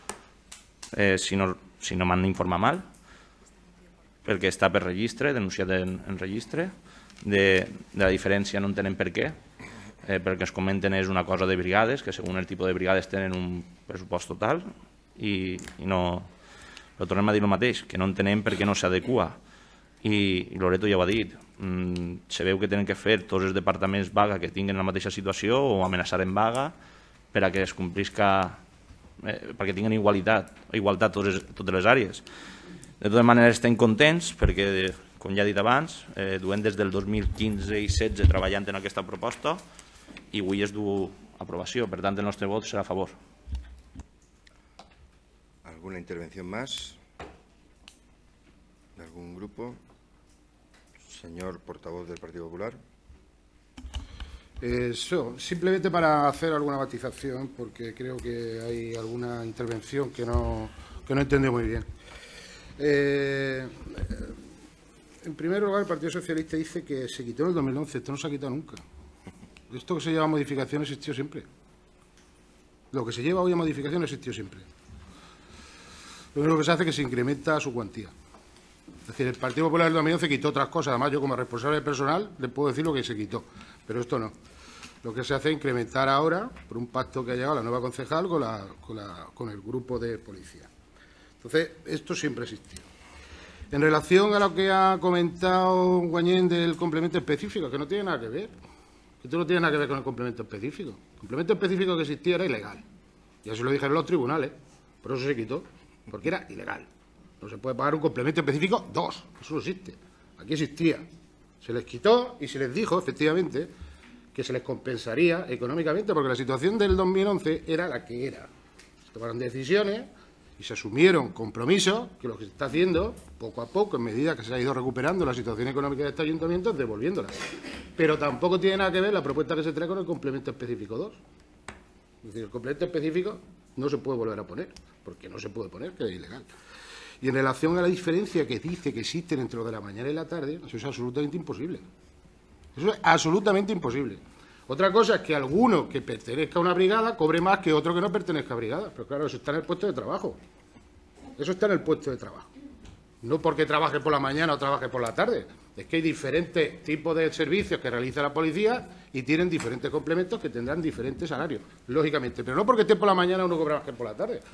si no m'han informat mal, perquè està per registre, denunciat en registre. De la diferència no entenem per què, perquè es comenten és una cosa de brigades, que segons el tipus de brigades tenen un pressupost total i no... Però tornem a dir el mateix, que no entenem per què no s'adequa. I Loreto ja ho ha dit, se veu que tenen que fer tots els departaments vaga que tinguin la mateixa situació o amenaçar en vaga per a que es complisca, perquè tinguin igualtat totes les àrees. De totes maneres estem contents perquè, com ja he dit abans, duem des del 2015 i 2016 treballant en aquesta proposta i avui es du aprovació. Per tant, el nostre vot serà a favor. ¿Alguna intervención más? ¿De algún grupo? Señor portavoz del Partido Popular. Simplemente para hacer alguna matización, porque creo que hay alguna intervención que no entiendo muy bien. En primer lugar, el Partido Socialista dice que se quitó en el 2011. Esto no se ha quitado nunca. Esto que se llama modificación existió siempre. Lo que se lleva hoy a modificación existió siempre. Lo único que se hace es que se incrementa su cuantía. Es decir, el Partido Popular del 2011 quitó otras cosas. Además, yo como responsable personal le puedo decir lo que se quitó. Pero esto no. Lo que se hace es incrementar ahora, por un pacto que ha llegado la nueva concejal con el grupo de policía. Entonces, esto siempre ha existido. En relación a lo que ha comentado Guañén del complemento específico, que no tiene nada que ver. Esto no tiene nada que ver con el complemento específico. El complemento específico que existía era ilegal. Ya se lo dijeron los tribunales. Por eso se quitó, porque era ilegal. No se puede pagar un complemento específico 2. Eso no existe. Aquí existía. Se les quitó y se les dijo, efectivamente, que se les compensaría económicamente, porque la situación del 2011 era la que era. Se tomaron decisiones y se asumieron compromisos, que lo que se está haciendo, poco a poco, en medida que se ha ido recuperando la situación económica de este ayuntamiento, es devolviéndola. Pero tampoco tiene nada que ver la propuesta que se trae con el complemento específico 2. Es decir, el complemento específico no se puede volver a poner, porque no se puede poner, que es ilegal. Y en relación a la diferencia que dice que existen entre lo de la mañana y la tarde, eso es absolutamente imposible. Eso es absolutamente imposible. Otra cosa es que alguno que pertenezca a una brigada cobre más que otro que no pertenezca a brigada. Pero claro, eso está en el puesto de trabajo. Eso está en el puesto de trabajo. No porque trabaje por la mañana o trabaje por la tarde. Es que hay diferentes tipos de servicios que realiza la policía y tienen diferentes complementos que tendrán diferentes salarios, lógicamente. Pero no porque esté por la mañana uno cobra más que por la tarde.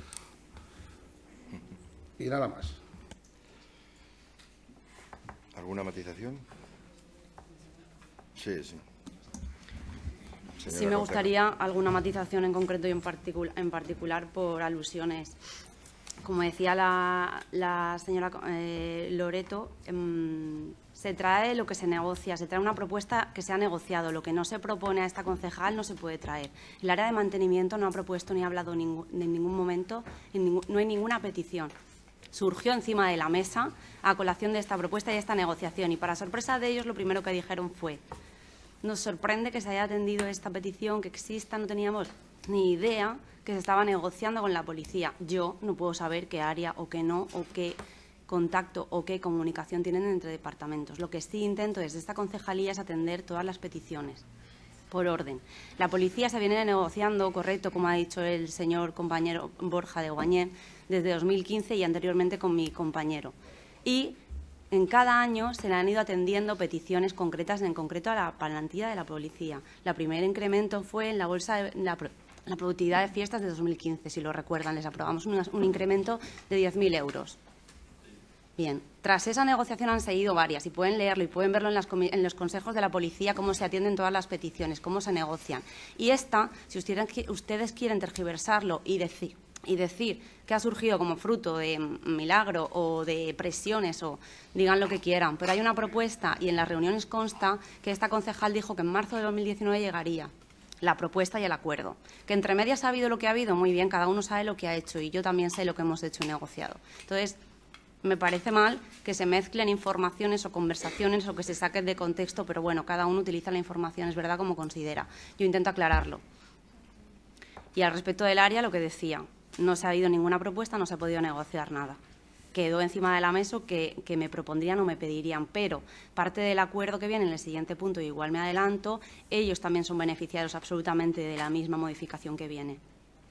Y nada más. ¿Alguna matización? Sí, sí. Sí, me gustaría alguna matización en concreto y en particular por alusiones. Como decía la señora Loreto, se trae lo que se negocia, se trae una propuesta que se ha negociado. Lo que no se propone a esta concejal no se puede traer. El área de mantenimiento no ha propuesto ni ha hablado en ningún momento, no hay ninguna petición. Surgió encima de la mesa a colación de esta propuesta y esta negociación. Y para sorpresa de ellos, lo primero que dijeron fue: nos sorprende que se haya atendido esta petición, que exista, no teníamos ni idea que se estaba negociando con la policía. Yo no puedo saber qué área o qué no, o qué contacto o qué comunicación tienen entre departamentos. Lo que sí intento desde esta concejalía es atender todas las peticiones por orden. La policía se viene negociando, correcto, como ha dicho el señor compañero Borja de Guañén, desde 2015 y anteriormente con mi compañero. Y en cada año se le han ido atendiendo peticiones concretas, en concreto a la plantilla de la policía. El primer incremento fue en la bolsa de la productividad de fiestas de 2015, si lo recuerdan. Les aprobamos un incremento de 10.000 euros. Bien, tras esa negociación han seguido varias y pueden leerlo y pueden verlo en los consejos de la policía, cómo se atienden todas las peticiones, cómo se negocian. Y esta, si ustedes quieren tergiversarlo y decir que ha surgido como fruto de milagro o de presiones o digan lo que quieran, pero hay una propuesta y en las reuniones consta que esta concejal dijo que en marzo de 2019 llegaría la propuesta y el acuerdo. Que entre medias ha habido lo que ha habido, muy bien, cada uno sabe lo que ha hecho y yo también sé lo que hemos hecho y negociado. Entonces, me parece mal que se mezclen informaciones o conversaciones o que se saquen de contexto, pero bueno, cada uno utiliza la información, es verdad, como considera. Yo intento aclararlo. Y al respecto del área, lo que decía, no se ha habido ninguna propuesta, no se ha podido negociar nada. Quedó encima de la mesa que me propondrían o me pedirían, pero parte del acuerdo que viene en el siguiente punto, igual me adelanto, ellos también son beneficiarios absolutamente de la misma modificación que viene.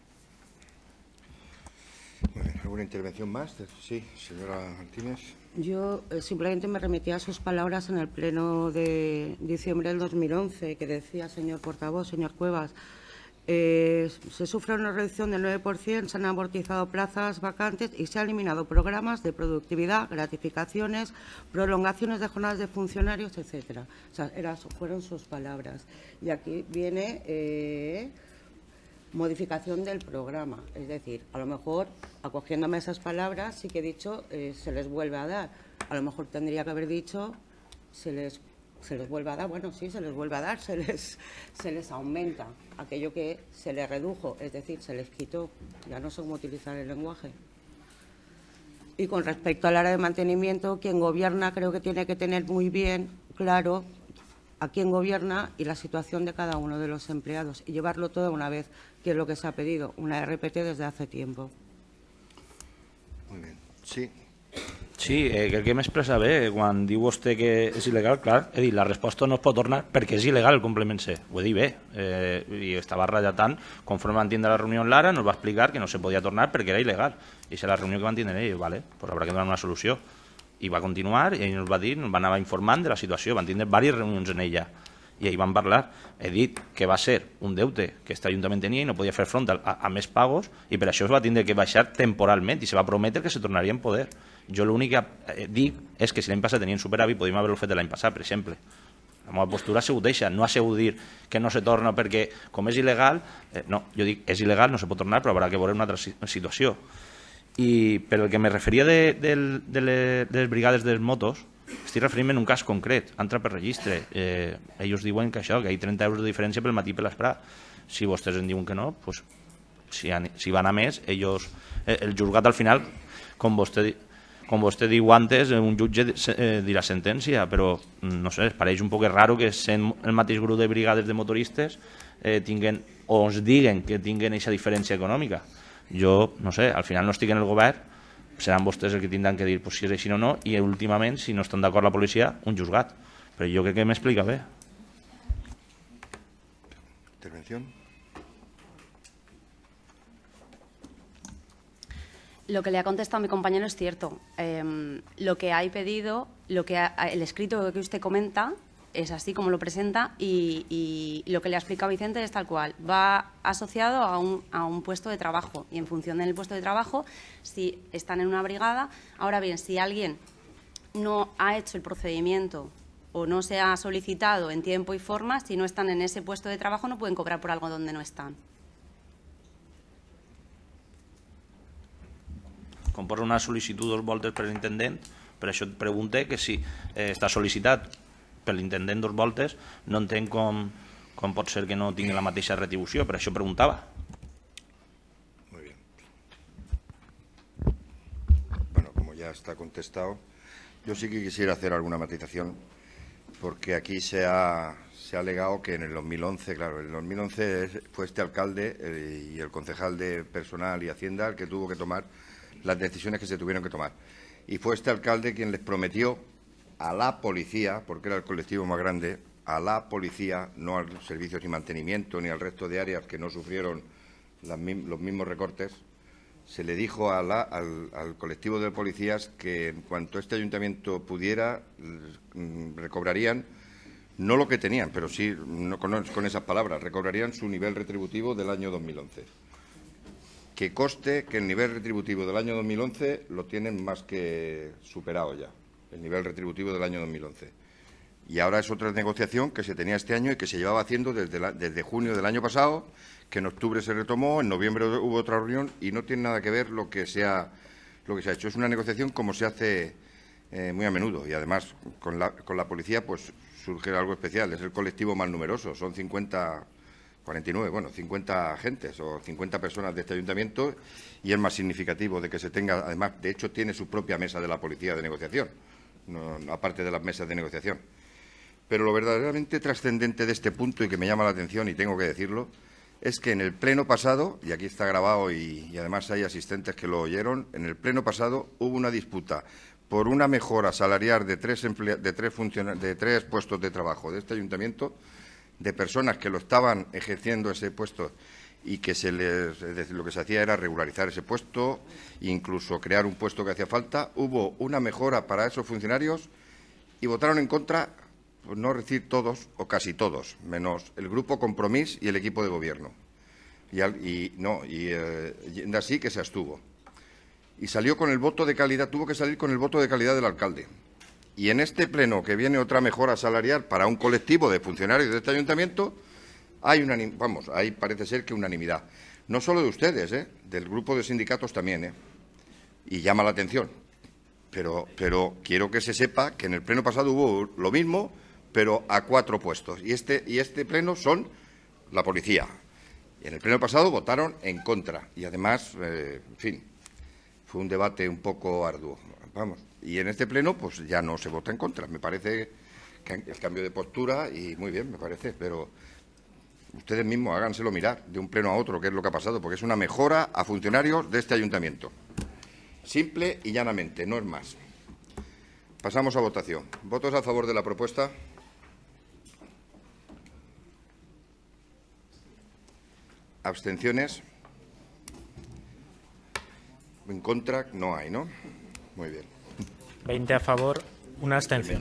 ¿Alguna intervención más? Sí, señora Martínez. Yo simplemente me remitía a sus palabras en el pleno de diciembre del 2011, que decía, señor portavoz, señor Cuevas, se sufre una reducción del 9%, se han amortizado plazas vacantes y se han eliminado programas de productividad, gratificaciones, prolongaciones de jornadas de funcionarios, etcétera. O sea, fueron sus palabras. Y aquí viene modificación del programa. Es decir, a lo mejor, acogiéndome a esas palabras, sí que he dicho se les vuelve a dar. A lo mejor tendría que haber dicho se les vuelve a dar. Bueno, sí, se les vuelve a dar, se les aumenta aquello que se les redujo, es decir, se les quitó. Ya no sé cómo utilizar el lenguaje. Y con respecto al área de mantenimiento, quien gobierna creo que tiene que tener muy bien claro a quién gobierna y la situación de cada uno de los empleados y llevarlo todo una vez, que es lo que se ha pedido, una RPT desde hace tiempo. Muy bien. Sí. Sí, crec que m'expressa bé. Quan diu vostè que és il·legal, clar, he dit, la resposta no es pot tornar perquè és il·legal el complement C. Ho he dit bé. I estava relatant, conforme van tindre la reunió amb l'Ara, nos va explicar que no se podia tornar perquè era il·legal. I és la reunió que van tindre ells, vale, pues haurà que donar una solució. I va continuar i ell nos va dir, nos va anar informant de la situació. Van tindre diverses reunions en ella. I ahir van parlar. He dit que va ser un deute que aquest Ajuntament tenia i no podia fer front a més pagos i per això es va tindre que baixar temporalment i se va prometre que se tornaria en poder. Jo l'únic que dic és que si l'any passat tenien superàvit podíem haver-ho fet l'any passat, per exemple. La meva postura ha sigut eixa, no ha sigut dir que no se torna perquè com és il·legal, no, jo dic és il·legal, no se pot tornar, però haurà que veure una altra situació. I per el que me referia de les brigades dels motos, estic referint-me en un cas concret, entra per registre. Ells diuen que això, que hi ha 30 euros de diferència pel matí i per l'esprà. Si vostès en diuen que no, pues, si van a més, ells, el juzgat al final, com vostè diu antes, un jutge dirà sentència, però no sé, pareix un poc raro que sent el mateix grup de brigades de motoristes tinguen, o ens diguen que tinguen aquesta diferència econòmica. Jo, no sé, al final no estic en el govern, seran vostès els que tindran que dir si és així o no, i últimament, si no estan d'acord la policia, un juzgat. Però jo crec que m'explica bé. Intervenció. Lo que le ha contestado mi compañero es cierto. Lo que hay pedido, el escrito que usted comenta, es así como lo presenta y lo que le ha explicado Vicente es tal cual. Va asociado a un puesto de trabajo y en función del puesto de trabajo, si están en una brigada. Ahora bien, si alguien no ha hecho el procedimiento o no se ha solicitado en tiempo y forma, si no están en ese puesto de trabajo no pueden cobrar por algo donde no están. Com posa una sol·licitud 2 voltes per l'intendent, per això et pregunte que si està sol·licitat per l'intendent 2 voltes, no entenc com pot ser que no tingui la mateixa retribució, per això preguntava. Muy bien. Bueno, como ya está contestado, yo sí que quisiera hacer alguna matización, porque aquí se ha alegado que en el 2011, claro, en el 2011 fue este alcalde y el concejal de Personal y Hacienda el que tuvo que tomar las decisiones que se tuvieron que tomar. Y fue este alcalde quien les prometió a la policía, porque era el colectivo más grande, a la policía, no al servicios y mantenimiento ni al resto de áreas que no sufrieron los mismos recortes, se le dijo al colectivo de policías que en cuanto este ayuntamiento pudiera, recobrarían, no lo que tenían, pero sí no con esas palabras, recobrarían su nivel retributivo del año 2011. Que conste que el nivel retributivo del año 2011 lo tienen más que superado ya, el nivel retributivo del año 2011. Y ahora es otra negociación que se tenía este año y que se llevaba haciendo desde junio del año pasado, que en octubre se retomó, en noviembre hubo otra reunión y no tiene nada que ver lo que se ha hecho. Es una negociación como se hace muy a menudo y además con la policía pues surge algo especial. Es el colectivo más numeroso, son 50 agentes o 50 personas de este ayuntamiento y es más significativo de que se tenga, además, de hecho, tiene su propia mesa de la policía de negociación, no, aparte de las mesas de negociación. Pero lo verdaderamente trascendente de este punto y que me llama la atención y tengo que decirlo es que en el pleno pasado, y aquí está grabado y además hay asistentes que lo oyeron, en el pleno pasado hubo una disputa por una mejora salarial de tres puestos de trabajo de este ayuntamiento, de personas que lo estaban ejerciendo ese puesto y que lo que se hacía era regularizar ese puesto, incluso crear un puesto que hacía falta. Hubo una mejora para esos funcionarios y votaron en contra, pues no decir todos o casi todos, menos el Grupo Compromís y el equipo de gobierno. Y así que se abstuvo. Y salió con el voto de calidad, tuvo que salir con el voto de calidad del alcalde. Y en este pleno, que viene otra mejora salarial para un colectivo de funcionarios de este ayuntamiento, ahí parece ser que unanimidad. No solo de ustedes, del grupo de sindicatos también, y llama la atención. Pero quiero que se sepa que en el pleno pasado hubo lo mismo, pero a 4 puestos. Y este pleno son la policía. Y en el pleno pasado votaron en contra. Y además, en fin, fue un debate un poco arduo. Y en este pleno, pues ya no se vota en contra. Me parece que el cambio de postura, y muy bien, me parece, pero ustedes mismos háganselo mirar de un pleno a otro qué es lo que ha pasado, porque es una mejora a funcionarios de este ayuntamiento. Simple y llanamente, no es más. Pasamos a votación. ¿Votos a favor de la propuesta? ¿Abstenciones? En contra no hay, ¿no? Muy bien. 20 a favor, una abstención.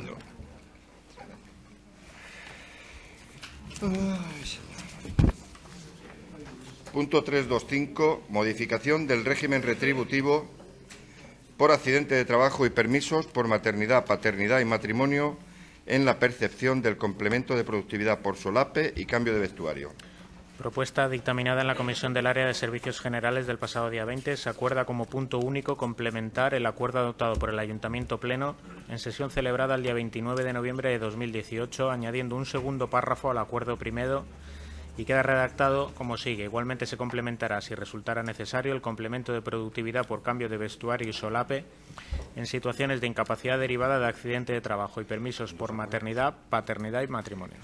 Punto 325. Modificación del régimen retributivo por accidente de trabajo y permisos por maternidad, paternidad y matrimonio en la percepción del complemento de productividad por solape y cambio de vestuario. Propuesta dictaminada en la Comisión del Área de Servicios Generales del pasado día 20. Se acuerda como punto único complementar el acuerdo adoptado por el Ayuntamiento Pleno en sesión celebrada el día 29 de noviembre de 2018, añadiendo un segundo párrafo al acuerdo primero y queda redactado como sigue. Igualmente se complementará, si resultara necesario, el complemento de productividad por cambio de vestuario y solape en situaciones de incapacidad derivada de accidente de trabajo y permisos por maternidad, paternidad y matrimonio.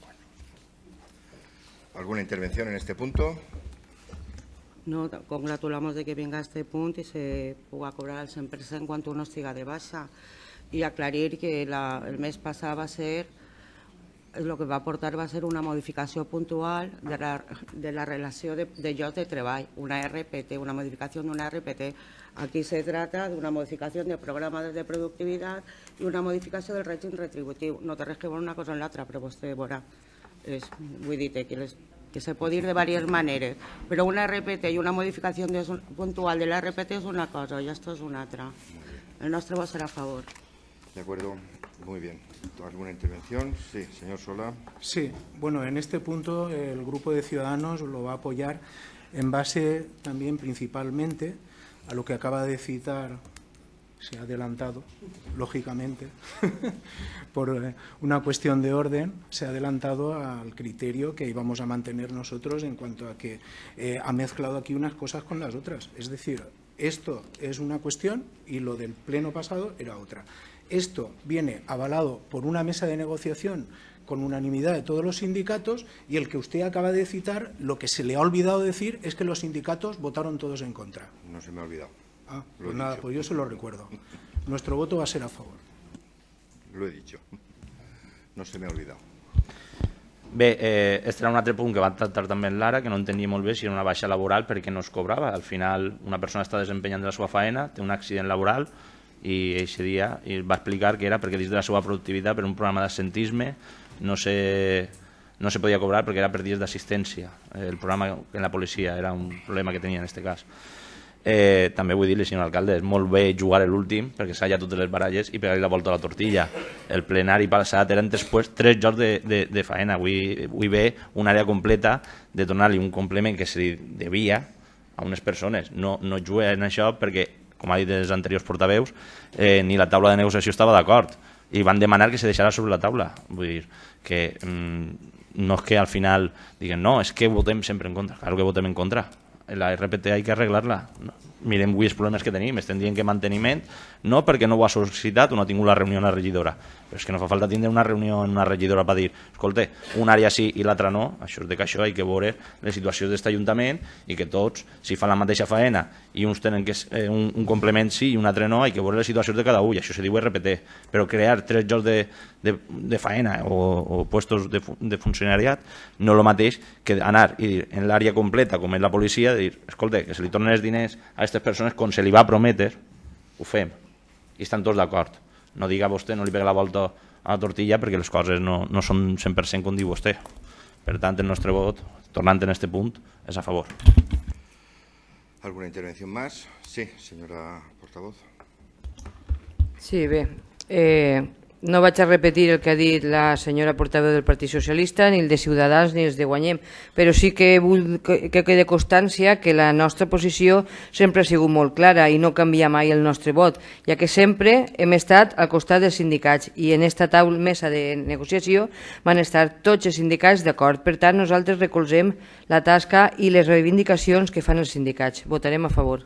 ¿Alguna intervención en este punto? No, congratulamos de que venga este punt i se puga cobrar al 100% quan uno estiga de baixa. I aclarir que el mes passat va ser, el que va aportar va ser una modificació puntual de la relació de llocs de treball, una RPT, una modificació d'una RPT. Aquí se trata d'una modificació del programa de productivitat i una modificació del règim retributiu. No té res que veure una cosa amb l'altra, però vostè veurà. Vull dir que se pot dir de diverses maneres, però una RPT i una modificació puntual de la RPT és una cosa i esto és una altra. El nostre vot serà a favor. De acuerdo, muy bien. ¿Alguna intervención? Sí, señor Sola. Sí, bueno, en este punto el Grupo de Ciudadanos lo va a apoyar en base también principalmente a lo que acaba de citar. Se ha adelantado, lógicamente, por una cuestión de orden, se ha adelantado al criterio que íbamos a mantener nosotros en cuanto a que ha mezclado aquí unas cosas con las otras. Es decir, esto es una cuestión y lo del pleno pasado era otra. Esto viene avalado por una mesa de negociación con unanimidad de todos los sindicatos y el que usted acaba de citar, lo que se le ha olvidado decir es que los sindicatos votaron todos en contra. No se me ha olvidado. Pues nada, pues yo se lo recuerdo. Nuestro voto va a ser a favor. Lo he dicho. No se me ha olvidado. Bé, este era un altre punt que va tractar també en l'Ara, que no entenia molt bé si era una baixa laboral perquè no es cobrava. Al final, una persona està desempenyant la seva faena, té un accident laboral i aquest dia va explicar que era perquè dins de la seva productivitat, per un programa d'assentisme, no se podia cobrar perquè era per dies d'assistència. El programa en la policia era un problema que tenia en aquest cas. També vull dir-li, senyor alcalde, és molt bé jugar l'últim perquè s'ha totes les baralles i pegar-li la volta a la tortilla. El plenari passat eren després 3 jocs de faena. Avui ve una àrea completa de donar-li un complement que se li devia a unes persones. No juguen en això perquè, com ha dit els anteriors portaveus, ni la taula de negociació estava d'acord i van demanar que se deixara sobre la taula. Vull dir que no és que al final diguen no, és que votem sempre en contra. Claro que votem en contra. La RPT hay que arreglar-la. Mirem avui els problemes que tenim, estem dient que manteniment, no perquè no ho ha sol·licitat o no ha tingut la reunió en la regidora, però és que no fa falta tindre una reunió en una regidora per dir, escolta, una àrea sí i l'altra no, això és de que això hi ha que veure les situacions d'aquest Ajuntament i que tots, si fan la mateixa faena i uns tenen un complement sí i un altre no, hi ha que veure les situacions de cada un, i això se diu RPT, però crear 3 llocs de faena o puestos de funcionariat no és el mateix que anar i dir en l'àrea completa, com és la policia, dir, escolta, que se li tornen els diners a aquestes persones com se li va prometre, ho fem i estan tots d'acord. No diga vostè, no li pega la volta a la tortilla perquè les coses no són 100% com diu vostè. Per tant, el nostre vot, tornant en aquest punt, és a favor. ¿Alguna intervención más? Sí, señora portavoz. Sí, bé. No vaig a repetir el que ha dit la senyora portaveu del Partit Socialista, ni el de Ciutadans ni els de Guanyem, però sí que vull que quede constància que la nostra posició sempre ha sigut molt clara i no canvia mai el nostre vot, ja que sempre hem estat al costat dels sindicats i en aquesta taula mesa de negociació van estar tots els sindicats d'acord. Per tant, nosaltres recolzem la tasca i les reivindicacions que fan els sindicats. Votarem a favor.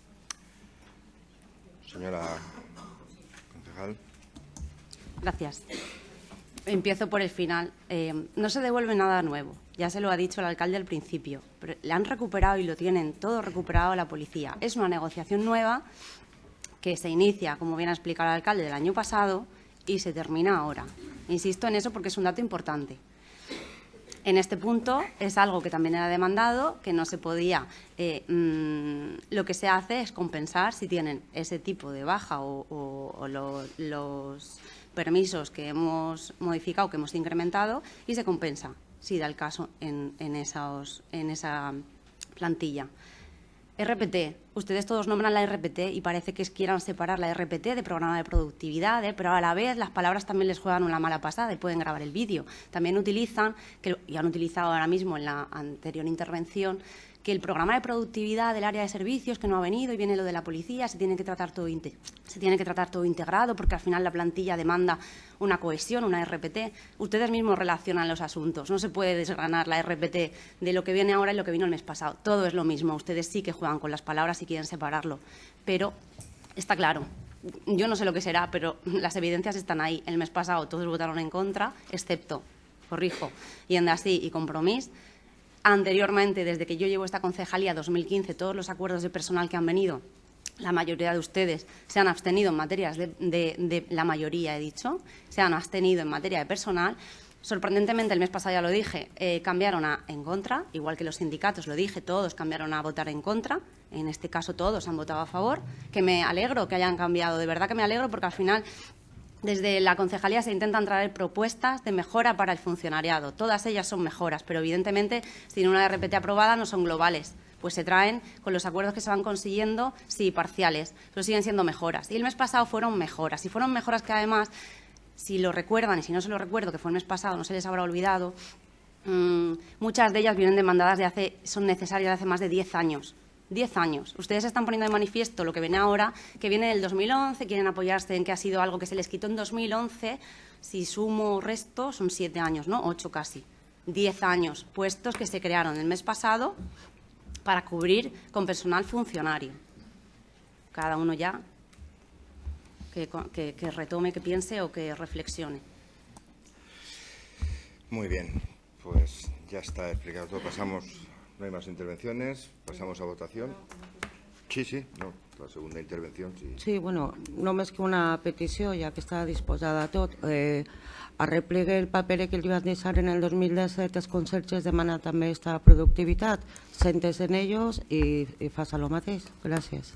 Señora concejal. Gracias. Empiezo por el final. No se devuelve nada nuevo. Ya se lo ha dicho el alcalde al principio. Pero le han recuperado y lo tienen todo recuperado a la policía. Es una negociación nueva que se inicia, como bien ha explicado el alcalde, del año pasado y se termina ahora. Insisto en eso porque es un dato importante. En este punto es algo que también era demandado, que no se podía. Lo que se hace es compensar si tienen ese tipo de baja o los permisos que hemos modificado, que hemos incrementado, y se compensa, si da el caso, en esa plantilla. RPT. Ustedes todos nombran la RPT y parece que quieran separar la RPT de programa de productividad, pero a la vez las palabras también les juegan una mala pasada y pueden grabar el vídeo. También utilizan, y han utilizado ahora mismo en la anterior intervención, que el programa de productividad del área de servicios que no ha venido y viene lo de la policía, se tiene que tratar todo integrado porque al final la plantilla demanda una cohesión, una RPT. Ustedes mismos relacionan los asuntos. No se puede desgranar la RPT de lo que viene ahora y lo que vino el mes pasado. Todo es lo mismo. Ustedes sí que juegan con las palabras y quieren separarlo. Pero está claro. Yo no sé lo que será, pero las evidencias están ahí. El mes pasado todos votaron en contra, excepto, corrijo, Yendasí y Compromís. Anteriormente, desde que yo llevo esta concejalía, 2015, todos los acuerdos de personal que han venido, la mayoría de ustedes se han abstenido en materias la mayoría he dicho, se han abstenido en materia de personal. Sorprendentemente, el mes pasado ya lo dije, cambiaron a en contra, igual que los sindicatos, lo dije, todos cambiaron a votar en contra. En este caso, todos han votado a favor, que me alegro que hayan cambiado, de verdad que me alegro, porque al final desde la concejalía se intentan traer propuestas de mejora para el funcionariado. Todas ellas son mejoras, pero evidentemente, sin una RPT aprobada, no son globales. Pues se traen con los acuerdos que se van consiguiendo, sí, parciales, pero siguen siendo mejoras. Y el mes pasado fueron mejoras. Y fueron mejoras que además, si lo recuerdan, y si no se lo recuerdo, que fue el mes pasado, no se les habrá olvidado, muchas de ellas vienen demandadas son necesarias de hace más de 10 años. 10 años. Ustedes están poniendo de manifiesto lo que viene ahora, que viene del 2011, quieren apoyarse en que ha sido algo que se les quitó en 2011. Si sumo resto, son 7 años, ¿no? 8 casi. 10 años. Puestos que se crearon el mes pasado para cubrir con personal funcionario. Cada uno ya que retome, que piense o que reflexione. Muy bien. Pues ya está explicado todo. Pasamos... No hay más intervenciones. Pasamos a votación. Sí, no, la segunda intervención, sí. Sí, bueno, només que una petició, ja que està disposada tot. Arreplegue el paper que li van deixar en el 2017 els conserges demana també esta productivitat. Sentes en ellos i faça lo mateix. Gràcies.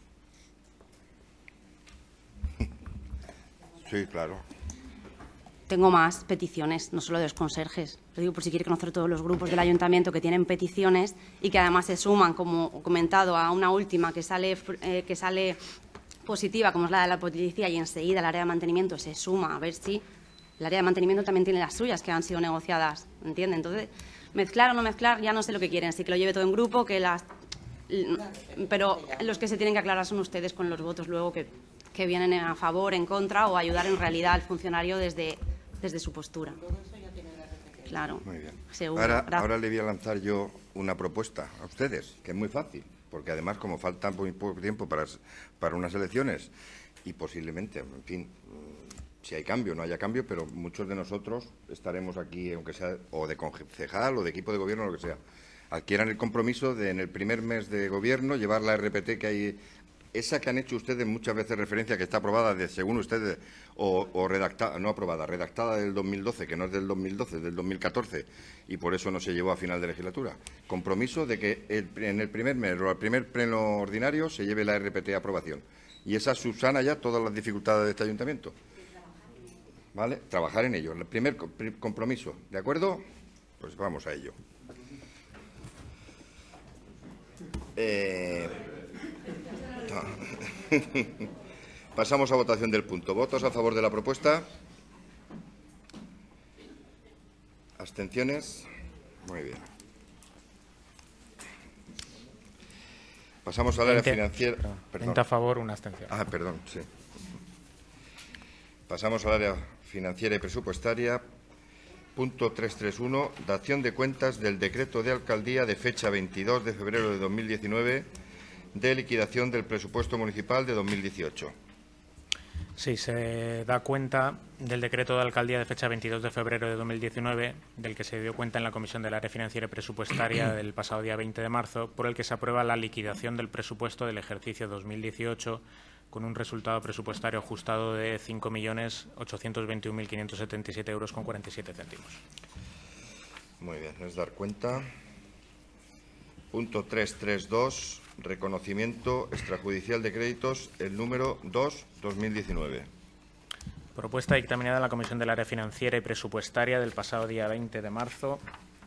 Sí, claro. Tengo más peticiones, no solo de los conserjes. Lo digo por si quiere conocer todos los grupos del ayuntamiento que tienen peticiones y que además se suman, como he comentado, a una última que sale positiva, como es la de la policía, y enseguida el área de mantenimiento se suma a ver si el área de mantenimiento también tiene las suyas que han sido negociadas, ¿entiende? Entonces, mezclar o no mezclar, ya no sé lo que quieren, sí que lo lleve todo en grupo, pero los que se tienen que aclarar son ustedes con los votos luego que vienen a favor, en contra o ayudar en realidad al funcionario desde su postura. Claro. Muy bien. Seguro. Ahora le voy a lanzar yo una propuesta a ustedes, que es muy fácil, porque además, como falta muy poco tiempo para unas elecciones y posiblemente, en fin, si hay cambio, no haya cambio, pero muchos de nosotros estaremos aquí, aunque sea o de concejal o de equipo de gobierno, lo que sea, adquieran el compromiso de, en el primer mes de gobierno, llevar la RPT que hay. Esa que han hecho ustedes muchas veces referencia, que está aprobada, según ustedes, o redactada, no aprobada, redactada del 2012, que no es del 2012, es del 2014, y por eso no se llevó a final de legislatura. Compromiso de que en el primer mes o el primer pleno ordinario se lleve la RPT a aprobación. Y esa subsana ya todas las dificultades de este ayuntamiento. ¿Vale? Trabajar en ello. El primer compromiso. ¿De acuerdo? Pues vamos a ello. Pasamos a votación del punto. ¿Votos a favor de la propuesta? ¿Abstenciones? Muy bien. Pasamos al área financiera. Perdón. 20 a favor, una abstención. Perdón, sí. Pasamos al área financiera y presupuestaria. Punto 331. Dación de cuentas del decreto de alcaldía de fecha 22 de febrero de 2019 de liquidación del presupuesto municipal de 2018. Sí, se da cuenta del decreto de alcaldía de fecha 22 de febrero de 2019, del que se dio cuenta en la Comisión del Área Financiera y Presupuestaria del pasado día 20 de marzo, por el que se aprueba la liquidación del presupuesto del ejercicio 2018 con un resultado presupuestario ajustado de 5.821.577 euros con 47 céntimos. Muy bien, es dar cuenta. Punto 332, reconocimiento extrajudicial de créditos, el número 2/2019. Propuesta dictaminada en la Comisión del Área Financiera y Presupuestaria del pasado día 20 de marzo.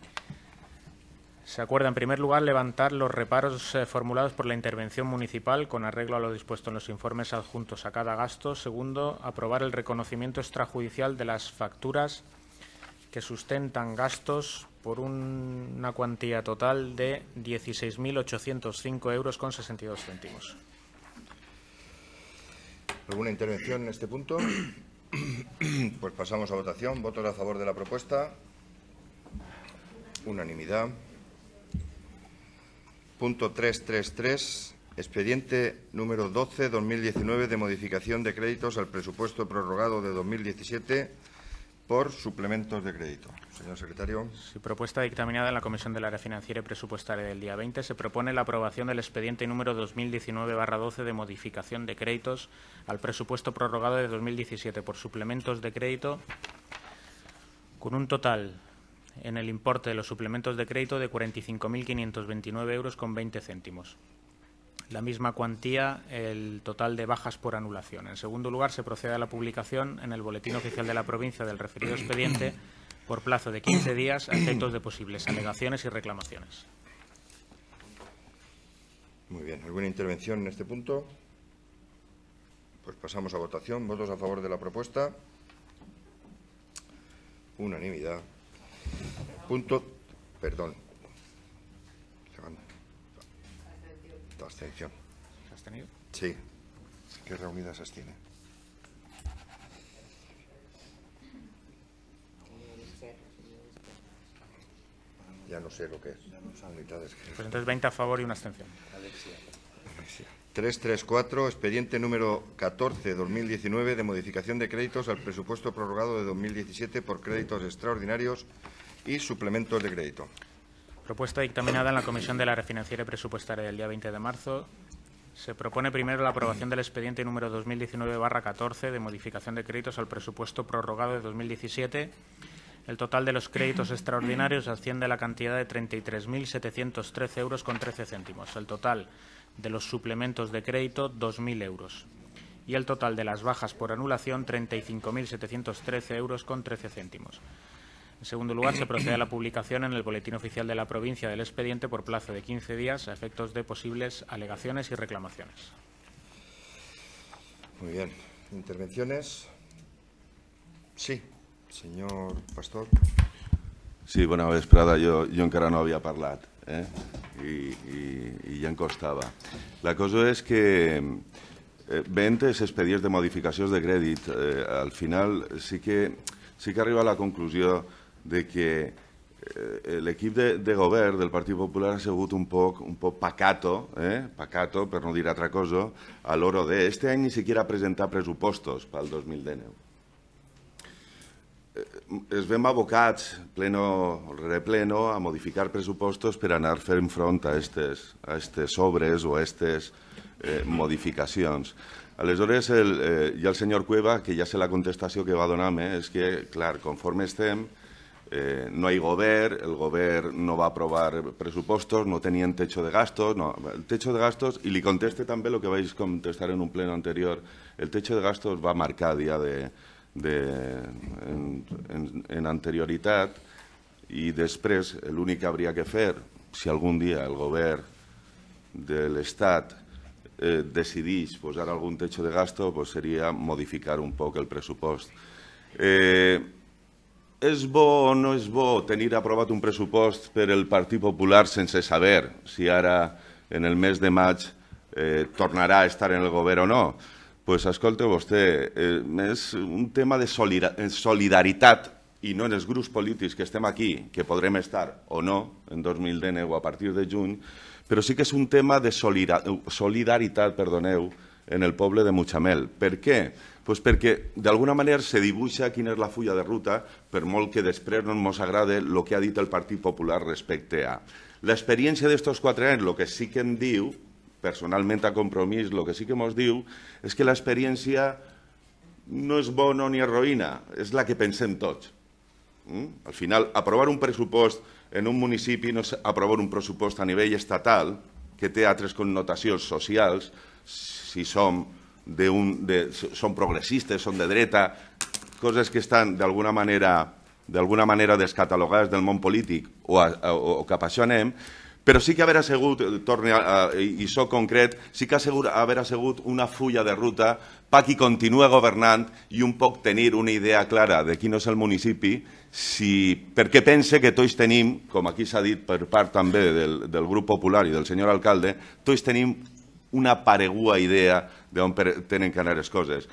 Se acuerda, en primer lugar, levantar los reparos formulados por la intervención municipal con arreglo a lo dispuesto en los informes adjuntos a cada gasto. Segundo, aprobar el reconocimiento extrajudicial de las facturas que sustentan gastos por una cuantía total de 16.805 euros con 62 céntimos. ¿Alguna intervención en este punto? Pues pasamos a votación. ¿Votos a favor de la propuesta? Unanimidad. Punto 333, expediente número 12/2019 de modificación de créditos al presupuesto prorrogado de 2017 por suplementos de crédito. Señor secretario. Sí, propuesta dictaminada en la Comisión del Área Financiera y Presupuestaria del día 20. Se propone la aprobación del expediente número 2019/12 de modificación de créditos al presupuesto prorrogado de 2017 por suplementos de crédito con un total en el importe de los suplementos de crédito de 45.529 euros con 20 céntimos. La misma cuantía, el total de bajas por anulación. En segundo lugar, se procede a la publicación en el Boletín Oficial de la Provincia del referido expediente por plazo de 15 días a efectos de posibles alegaciones y reclamaciones. Muy bien. ¿Alguna intervención en este punto? Pues pasamos a votación. ¿Votos a favor de la propuesta? Unanimidad. Punto. Perdón. Abstención. ¿Se ha abstenido? Sí. ¿Qué reunida se abstiene? Ya no sé lo que es. Unidades. Pues entonces 20 a favor y una abstención. 334, expediente número 14/2019 de modificación de créditos al presupuesto prorrogado de 2017 por créditos extraordinarios y suplementos de crédito. Propuesta dictaminada en la Comisión del Área Financiera y Presupuestaria del día 20 de marzo. Se propone primero la aprobación del expediente número 2019/14 de modificación de créditos al presupuesto prorrogado de 2017. El total de los créditos extraordinarios asciende a la cantidad de 33.713 euros con 13 céntimos. El total de los suplementos de crédito, 2.000 euros. Y el total de las bajas por anulación, 35.713 euros con 13 céntimos. En segundo lugar, se procede a la publicación en el Boletín Oficial de la Provincia del expediente por plazo de 15 días a efectos de posibles alegaciones y reclamaciones. Muy bien. ¿Intervenciones? Sí. Senyor Pastor. Sí, bona vesprada. Jo encara no havia parlat, i ja em costava. La cosa és que, veient els expedients de modificacions de crèdit, al final sí que arriba a la conclusió de que l'equip de govern del Partit Popular ha sigut un poc pacato, per no dir altra cosa, a l'hora de este any ni siquiera presentar pressupostos pel 2019. Es vam abocats, pleno rere pleno, a modificar pressupostos per anar fent front a aquestes obres o a aquestes modificacions. Aleshores, ja el senyor Cueva, que ja sé la contestació que va donar-me, és que, clar, conforme estem, no hi ha govern, el govern no va aprovar pressupostos, no tenien techo de gastos, no, el techo de gastos, i li conteste també el que vaig contestar en un pleno anterior, el techo de gastos va marcar dia en anterioritat i després l'únic que hauria que fer, si algun dia el govern de l'Estat decidís posar algun techo de gasto, seria modificar un poc el pressupost. És bo o no és bo tenir aprovat un pressupost per el Partit Popular sense saber si ara, en el mes de maig, tornarà a estar en el govern o no? Doncs escolta vostè, és un tema de solidaritat i no en els grups polítics que estem aquí, que podrem estar o no en 2019 o a partir de juny, però sí que és un tema de solidaritat, perdoneu, en el poble de Mutxamel. Per què? Doncs perquè d'alguna manera se dibuixa quina és la fulla de ruta, per molt que després no ens agrada el que ha dit el Partit Popular respecte a. L'experiència d'estos 4 anys, el que sí que em diu, personalment a Compromís el que sí que ens diu és que l'experiència no és bona ni és roïna, és la que pensem tots. Al final, aprovar un pressupost en un municipi no és aprovar un pressupost a nivell estatal, que té altres connotacions socials, si som progressistes, som de dreta, coses que estan d'alguna manera descatalogades del món polític o cap a això anem, però sí que haver sigut, i soc concret, sí que haver sigut una fulla de ruta per qui continua governant i un poc tenir una idea clara de quin és el municipi, perquè pense que tots tenim, com aquí s'ha dit per part també del grup popular i del senyor alcalde, tots tenim una paregua idea d'on tenen que anar les coses.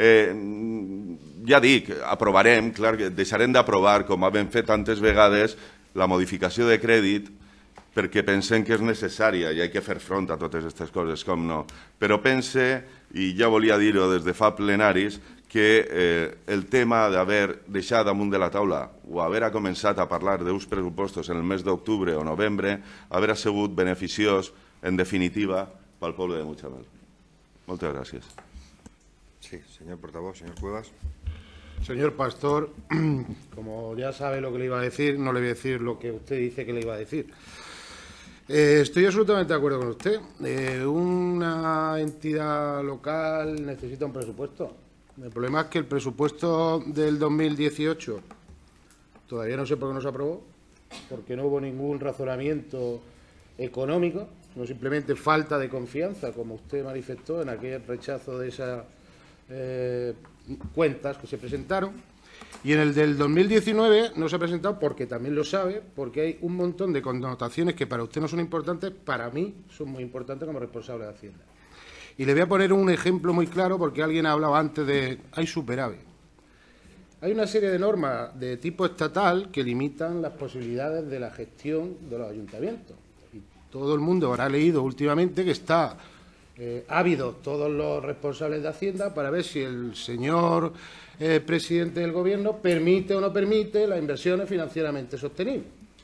Ja dic, aprovarem, clar, deixarem d'aprovar, com hem fet tantes vegades, la modificació de crèdit, perquè pensem que és necessària i hi ha que fer front a totes aquestes coses, com no. Però pense, i ja volia dir-ho des de fa plenaris, que el tema d'haver deixat damunt de la taula o haver començat a parlar d'uns pressupostos en el mes d'octubre o novembre haver sigut beneficiós, en definitiva, pel poble de Mutxamel. Moltes gràcies. Sí, señor portavoz, señor Cuevas. Señor Pastor, como ya sabe lo que le iba a decir, no le voy a decir lo que usted dice que le iba a decir. Estoy absolutamente de acuerdo con usted. Una entidad local necesita un presupuesto. El problema es que el presupuesto del 2018 todavía no sé por qué no se aprobó, porque no hubo ningún razonamiento económico, no simplemente falta de confianza, como usted manifestó en aquel rechazo de esas cuentas que se presentaron. Y en el del 2019 no se ha presentado porque también lo sabe, porque hay un montón de connotaciones que para usted no son importantes, para mí son muy importantes como responsable de Hacienda. Y le voy a poner un ejemplo muy claro porque alguien ha hablado antes de... hay superávit. Hay una serie de normas de tipo estatal que limitan las posibilidades de la gestión de los ayuntamientos. Y todo el mundo habrá leído últimamente que está ávidos todos los responsables de Hacienda para ver si el señor presidente del Gobierno permite o no permite las inversiones financieramente sostenibles.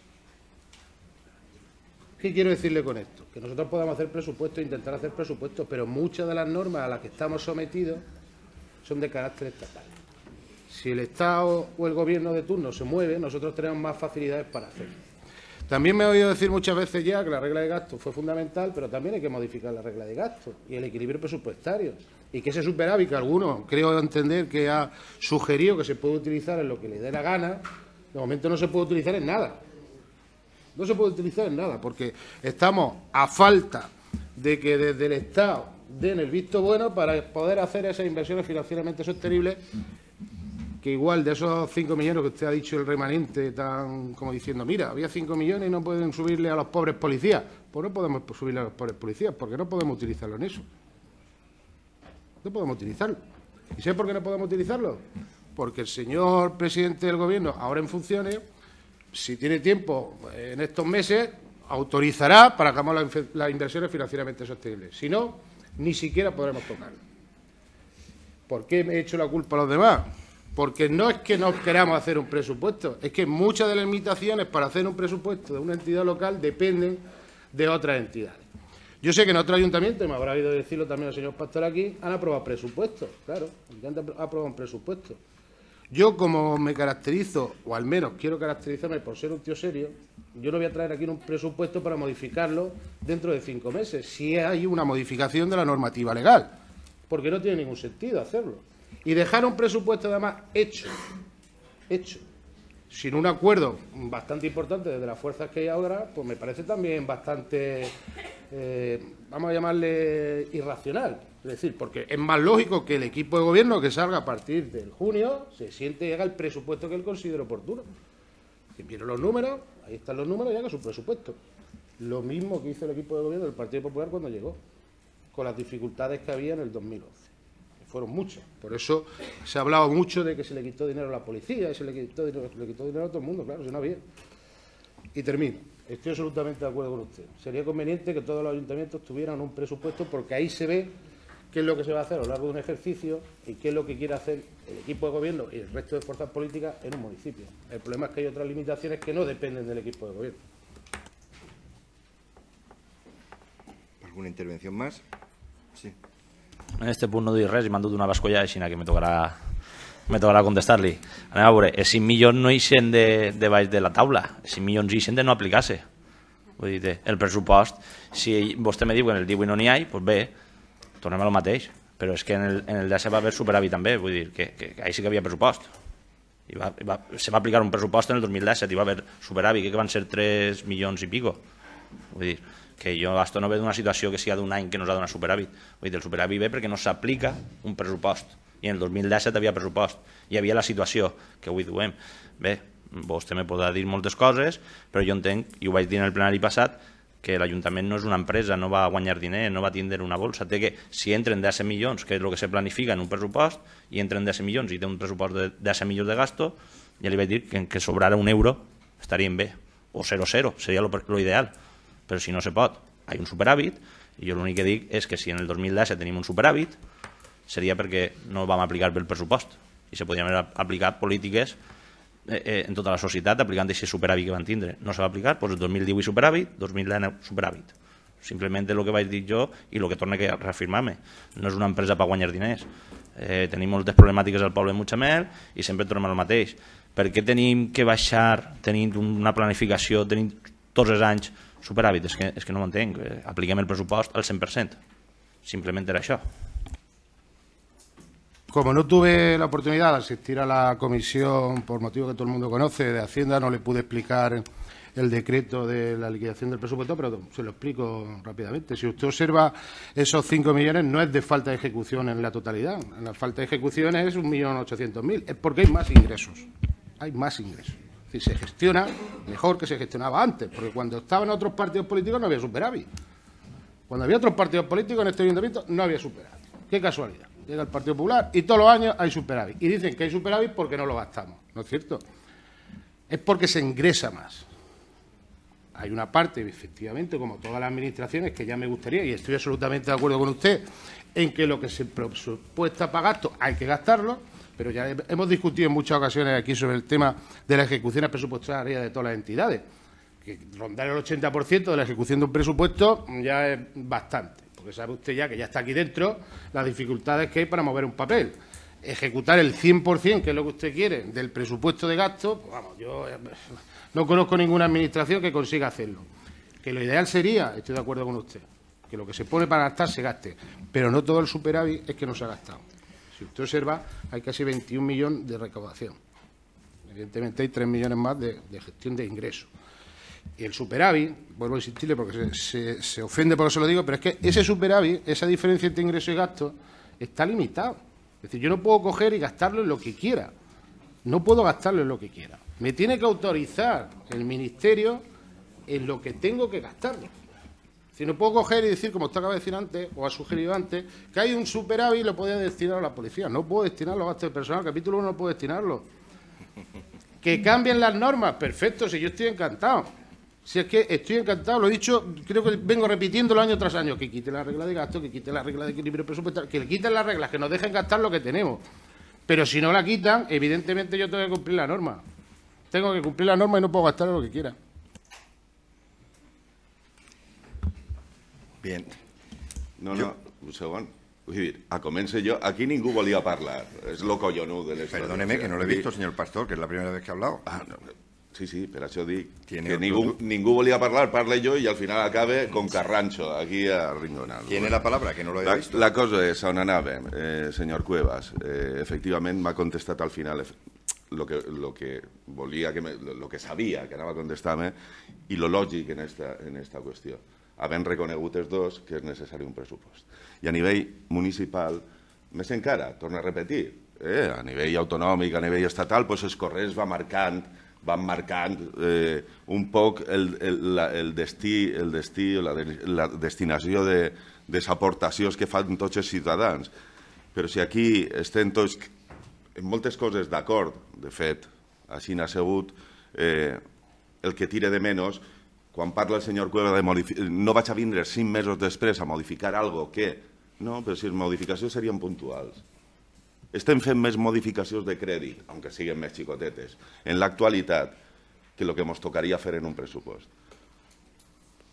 ¿Qué quiero decirle con esto? Que nosotros podamos hacer presupuestos, intentar hacer presupuestos, pero muchas de las normas a las que estamos sometidos son de carácter estatal. Si el Estado o el Gobierno de turno se mueve, nosotros tenemos más facilidades para hacerlo. También me he oído decir muchas veces ya que la regla de gasto fue fundamental, pero también hay que modificar la regla de gasto y el equilibrio presupuestario. Y que ese superávit que alguno, creo entender, que ha sugerido que se puede utilizar en lo que le dé la gana, de momento no se puede utilizar en nada. No se puede utilizar en nada, porque estamos a falta de que desde el Estado den el visto bueno para poder hacer esas inversiones financieramente sostenibles, que igual de esos 5 millones que usted ha dicho el remanente, tan como diciendo, mira, había 5 millones y no pueden subirle a los pobres policías. Pues no podemos subirle a los pobres policías, porque no podemos utilizarlo en eso. No podemos utilizarlo. ¿Y sé por qué no podemos utilizarlo? Porque el señor presidente del Gobierno, ahora en funciones, si tiene tiempo en estos meses, autorizará para que hagamos las inversiones financieramente sostenibles. Si no, ni siquiera podremos tocarlo. ¿Por qué me he hecho la culpa a los demás? Porque no es que no queramos hacer un presupuesto, es que muchas de las limitaciones para hacer un presupuesto de una entidad local dependen de otras entidades. Yo sé que en otros ayuntamientos, y me habrá oído decirlo también el señor Pastor aquí, han aprobado presupuestos, claro, han aprobado un presupuesto. Yo, como me caracterizo, o al menos quiero caracterizarme por ser un tío serio, yo no voy a traer aquí un presupuesto para modificarlo dentro de 5 meses, si hay una modificación de la normativa legal, porque no tiene ningún sentido hacerlo. Y dejar un presupuesto, además, hecho, sin un acuerdo bastante importante desde las fuerzas que hay ahora, pues me parece también bastante, vamos a llamarle, irracional. Es decir, porque es más lógico que el equipo de gobierno que salga a partir del junio se siente y haga el presupuesto que él considere oportuno. Si vieron los números, ahí están los números y haga su presupuesto. Lo mismo que hizo el equipo de gobierno del Partido Popular cuando llegó, con las dificultades que había en el 2011. Fueron muchas. Por eso se ha hablado mucho de que se le quitó dinero a la policía y se le quitó dinero a todo el mundo, claro, si no había. Y termino. Estoy absolutamente de acuerdo con usted. Sería conveniente que todos los ayuntamientos tuvieran un presupuesto porque ahí se ve qué es lo que se va a hacer a lo largo de un ejercicio y qué es lo que quiere hacer el equipo de gobierno y el resto de fuerzas políticas en un municipio. El problema es que hay otras limitaciones que no dependen del equipo de gobierno. ¿Alguna intervención más? Sí. En este punt no dic res i m'han dut una bascolla així que me tocarà contestar-li. Anem a veure, els 5 milions no ixen de baix de la taula, els 5 milions ixen de no aplicar-se. Vull dir, el pressupost, si vostè me diu que en el 18 no n'hi ha, doncs bé, tornem al mateix. Però és que en el 10 va haver superàvit també, vull dir que ahí sí que havia pressupost. Se va aplicar un pressupost en el 2017 i va haver superàvit, que van ser 3 milions i pico. Vull dir, que jo esto no ve d'una situació que sigui d'un any que no s'ha donat superàvit. Vull dir, el superàvit ve perquè no s'aplica un pressupost. I en el 2017 havia pressupost. Hi havia la situació que avui duem. Bé, vostè me podrà dir moltes coses, però jo entenc, i ho vaig dir en el plenari passat, que l'Ajuntament no és una empresa, no va guanyar diner, no va tindre una bolsa. Té que, si entren 10 milions, que és el que se planifica en un pressupost, i entren 10 milions i té un pressupost de 10 milions de gasto, ja li vaig dir que sobrara €1 estarien bé, o 0,0, seria lo ideal. Però si no se pot, hi ha un superàvit, i jo l'únic que dic és que si en el 2017 tenim un superàvit, seria perquè no vam aplicar bé el pressupost, i se podien haver aplicat polítiques en tota la societat aplicant aquest superàvit que van tindre. No se va aplicar, doncs el 2018 superàvit, 2019 superàvit. Simplement el que vaig dir jo i el que torno a reafirmar-me. No és una empresa per guanyar diners. Tenim moltes problemàtiques al poble de Mutxamel i sempre tornem al mateix. Per què tenim que baixar tenint una planificació, tenint tots els anys superàvit? És que no m'entenc. Apliquem el pressupost al 100%. Simplement era això. Como no tuve la oportunidad de asistir a la comisión, por motivo que todo el mundo conoce, de Hacienda, no le pude explicar el decreto de la liquidación del presupuesto, pero se lo explico rápidamente. Si usted observa, esos 5 millones no es de falta de ejecución en la totalidad. La falta de ejecución es 1.800.000. Es porque hay más ingresos. Hay más ingresos. Es decir, se gestiona mejor que se gestionaba antes, porque cuando estaban otros partidos políticos no había superávit. Cuando había otros partidos políticos en este ayuntamiento no había superávit. Qué casualidad. Llega el Partido Popular y todos los años hay superávit. Y dicen que hay superávit porque no lo gastamos. ¿No es cierto? Es porque se ingresa más. Hay una parte, efectivamente, como todas las administraciones, que ya me gustaría, y estoy absolutamente de acuerdo con usted, en que lo que se presupuesta para gasto hay que gastarlo, pero ya hemos discutido en muchas ocasiones aquí sobre el tema de las ejecuciones presupuestarias de todas las entidades. Que rondar el 80% de la ejecución de un presupuesto ya es bastante. Porque sabe usted ya que ya está aquí dentro las dificultades que hay para mover un papel. Ejecutar el 100%, que es lo que usted quiere, del presupuesto de gasto, pues vamos, yo no conozco ninguna administración que consiga hacerlo. Que lo ideal sería, estoy de acuerdo con usted, que lo que se pone para gastar se gaste, pero no todo el superávit es que no se ha gastado. Si usted observa, hay casi 21 millones de recaudación. Evidentemente hay 3 millones más de gestión de ingresos. Y el superávit, vuelvo a insistirle porque se ofende por eso lo digo, pero es que ese superávit, esa diferencia entre ingreso y gasto, está limitado. Es decir, yo no puedo coger y gastarlo en lo que quiera. No puedo gastarlo en lo que quiera. Me tiene que autorizar el Ministerio en lo que tengo que gastarlo. Si no puedo coger y decir, como usted acaba de decir antes, o ha sugerido antes, que hay un superávit y lo podía destinar a la policía. No puedo destinar los gastos de personal. Capítulo 1 no puedo destinarlo. Que cambien las normas. Perfecto, si yo estoy encantado. Si es que estoy encantado, lo he dicho, creo que vengo repitiéndolo año tras año, que quite la regla de gasto, que quite la regla de equilibrio presupuestario, que le quiten las reglas, que nos dejen gastar lo que tenemos. Pero si no la quitan, evidentemente yo tengo que cumplir la norma. Tengo que cumplir la norma y no puedo gastar lo que quiera. Bien. No, un segon. Vull dir, a començar jo, aquí ningú volia parlar. És lo collonut de les... Perdóneme, que no lo he visto, señor Pastor, que es la primera vez que ha hablado. No, sí, per això dic que ningú volia parlar, parle jo i al final acabe con Carrancho, aquí arrinconado. Tiene la palabra, que no lo he visto. La cosa és, on anàvem, senyor Cuevas, efectivament m'ha contestat al final lo que volia, lo que sabia que anava a contestar-me i lo lògic en esta qüestió. Havent reconegut els dos que és necessari un pressupost. I a nivell municipal, més encara, torno a repetir, a nivell autonòmic, a nivell estatal, els corrents van marcant un poc el destí o la destinació de les aportacions que fan tots els ciutadans. Però si aquí estem tots en moltes coses d'acord, de fet, així n'ha sigut, el que tira de menys, quan parla el senyor Cueva de no vaig a vindre 5 mesos després a modificar alguna cosa que... No, però si les modificacions serien puntuals. Estem fent més modificacions de crèdit, aunque siguin més xicotetes, en l'actualitat que el que ens tocaria fer en un pressupost.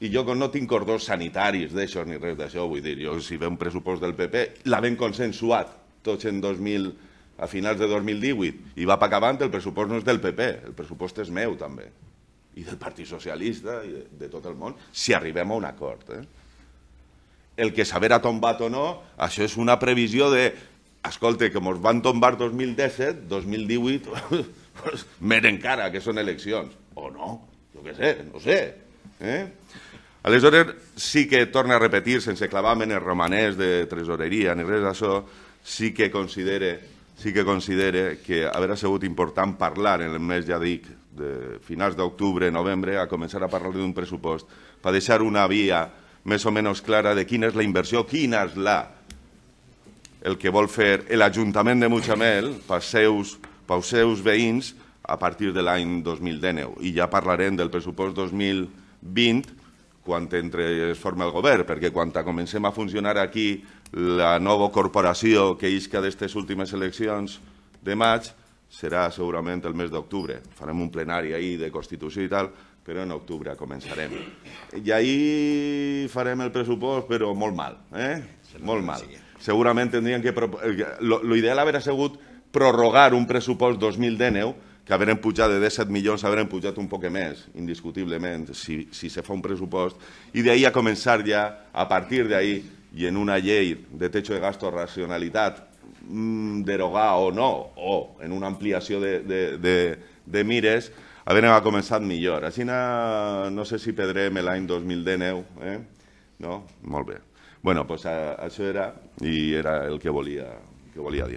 I jo no tinc cordons sanitaris d'això ni res d'això, vull dir, jo si ve un pressupost del PP, l'havem consensuat tots a finals de 2018 i va per acabant, el pressupost no és del PP, el pressupost és meu també, i del Partit Socialista i de tot el món, si arribem a un acord. El que s'haver tombat o no, això és una previsió de, escolta, que ens van tombar 2017, 2018, més encara, que són eleccions. O no, jo què sé, no sé. Aleshores, sí que torna a repetir, sense clavar-me en el romanès de tresoreria ni res d'això, sí que considere que haurà sigut important parlar en el mes, ja dic, de finals d'octubre, novembre, a començar a parlar d'un pressupost per deixar una via més o menys clara de quina és la inversió, quina és el que vol fer l'Ajuntament de Mutxamel pels seus veïns a partir de l'any 2019. I ja parlarem del pressupost 2020 quan es forma el govern, perquè quan comencem a funcionar aquí la nova corporació que isca d'aquestes últimes eleccions de maig serà segurament el mes d'octubre. Farem un plenari ahir de Constitució i tal, però en octubre començarem. I ahir farem el pressupost, però molt mal, molt mal. Segurament tindríem que... L'ideal hauria sigut prorrogar un pressupost 2019 que haurem pujat de 17 milions, haurem pujat un poc més, indiscutiblement, si se fa un pressupost, i d'ahir a començar ja, a partir d'ahir, i en una llei de techo de gasto racionalitat, derogar o no, o en una ampliació de mires, haurem començat millor. Així no sé si perdrem l'any 2019, no? Molt bé. Bueno, doncs això era, i era el que volia dir.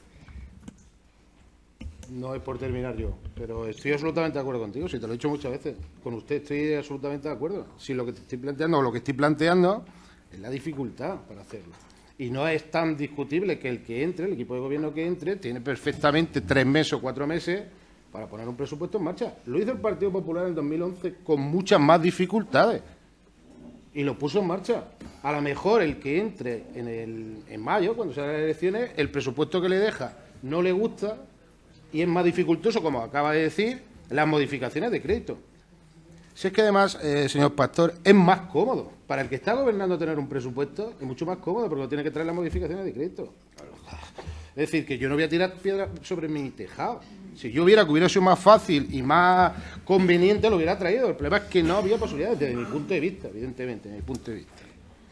No es por terminar yo, pero estoy absolutamente de acuerdo contigo, si te lo he dicho muchas veces. Con usted estoy absolutamente de acuerdo. Si lo que te estoy planteando o lo que estoy planteando es la dificultad para hacerlo. Y no es tan discutible que el que entre, el equipo de gobierno que entre, tiene perfectamente 3 meses o 4 meses para poner un presupuesto en marcha. Lo hizo el Partido Popular en el 2011 con muchas más dificultades y lo puso en marcha. A lo mejor el que entre en mayo, cuando se hagan las elecciones, el presupuesto que le deja no le gusta y es más dificultoso, como acaba de decir, las modificaciones de crédito. Si es que además, señor Pastor, es más cómodo. Para el que está gobernando tener un presupuesto es mucho más cómodo porque no tiene que traer las modificaciones de crédito. Es decir, que yo no voy a tirar piedra sobre mi tejado. Si yo hubiera sido más fácil y más conveniente, lo hubiera traído. El problema es que no había posibilidades, desde mi punto de vista, evidentemente, desde mi punto de vista.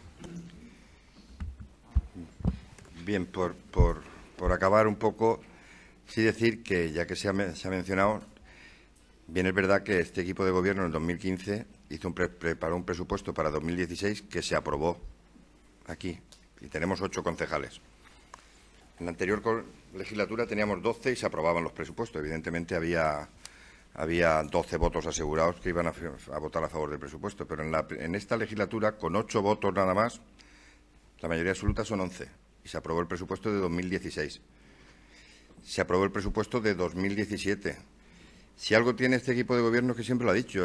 Bien, por acabar un poco, sí decir que, ya que se ha mencionado, bien es verdad que este equipo de gobierno en el 2015 preparó un presupuesto para 2016 que se aprobó aquí, y tenemos 8 concejales. En la anterior legislatura teníamos 12 y se aprobaban los presupuestos. Evidentemente había 12 votos asegurados que iban a votar a favor del presupuesto, pero en esta legislatura, con 8 votos nada más, la mayoría absoluta son 11, y se aprobó el presupuesto de 2016. Se aprobó el presupuesto de 2017. Si algo tiene este equipo de gobierno, que siempre lo ha dicho,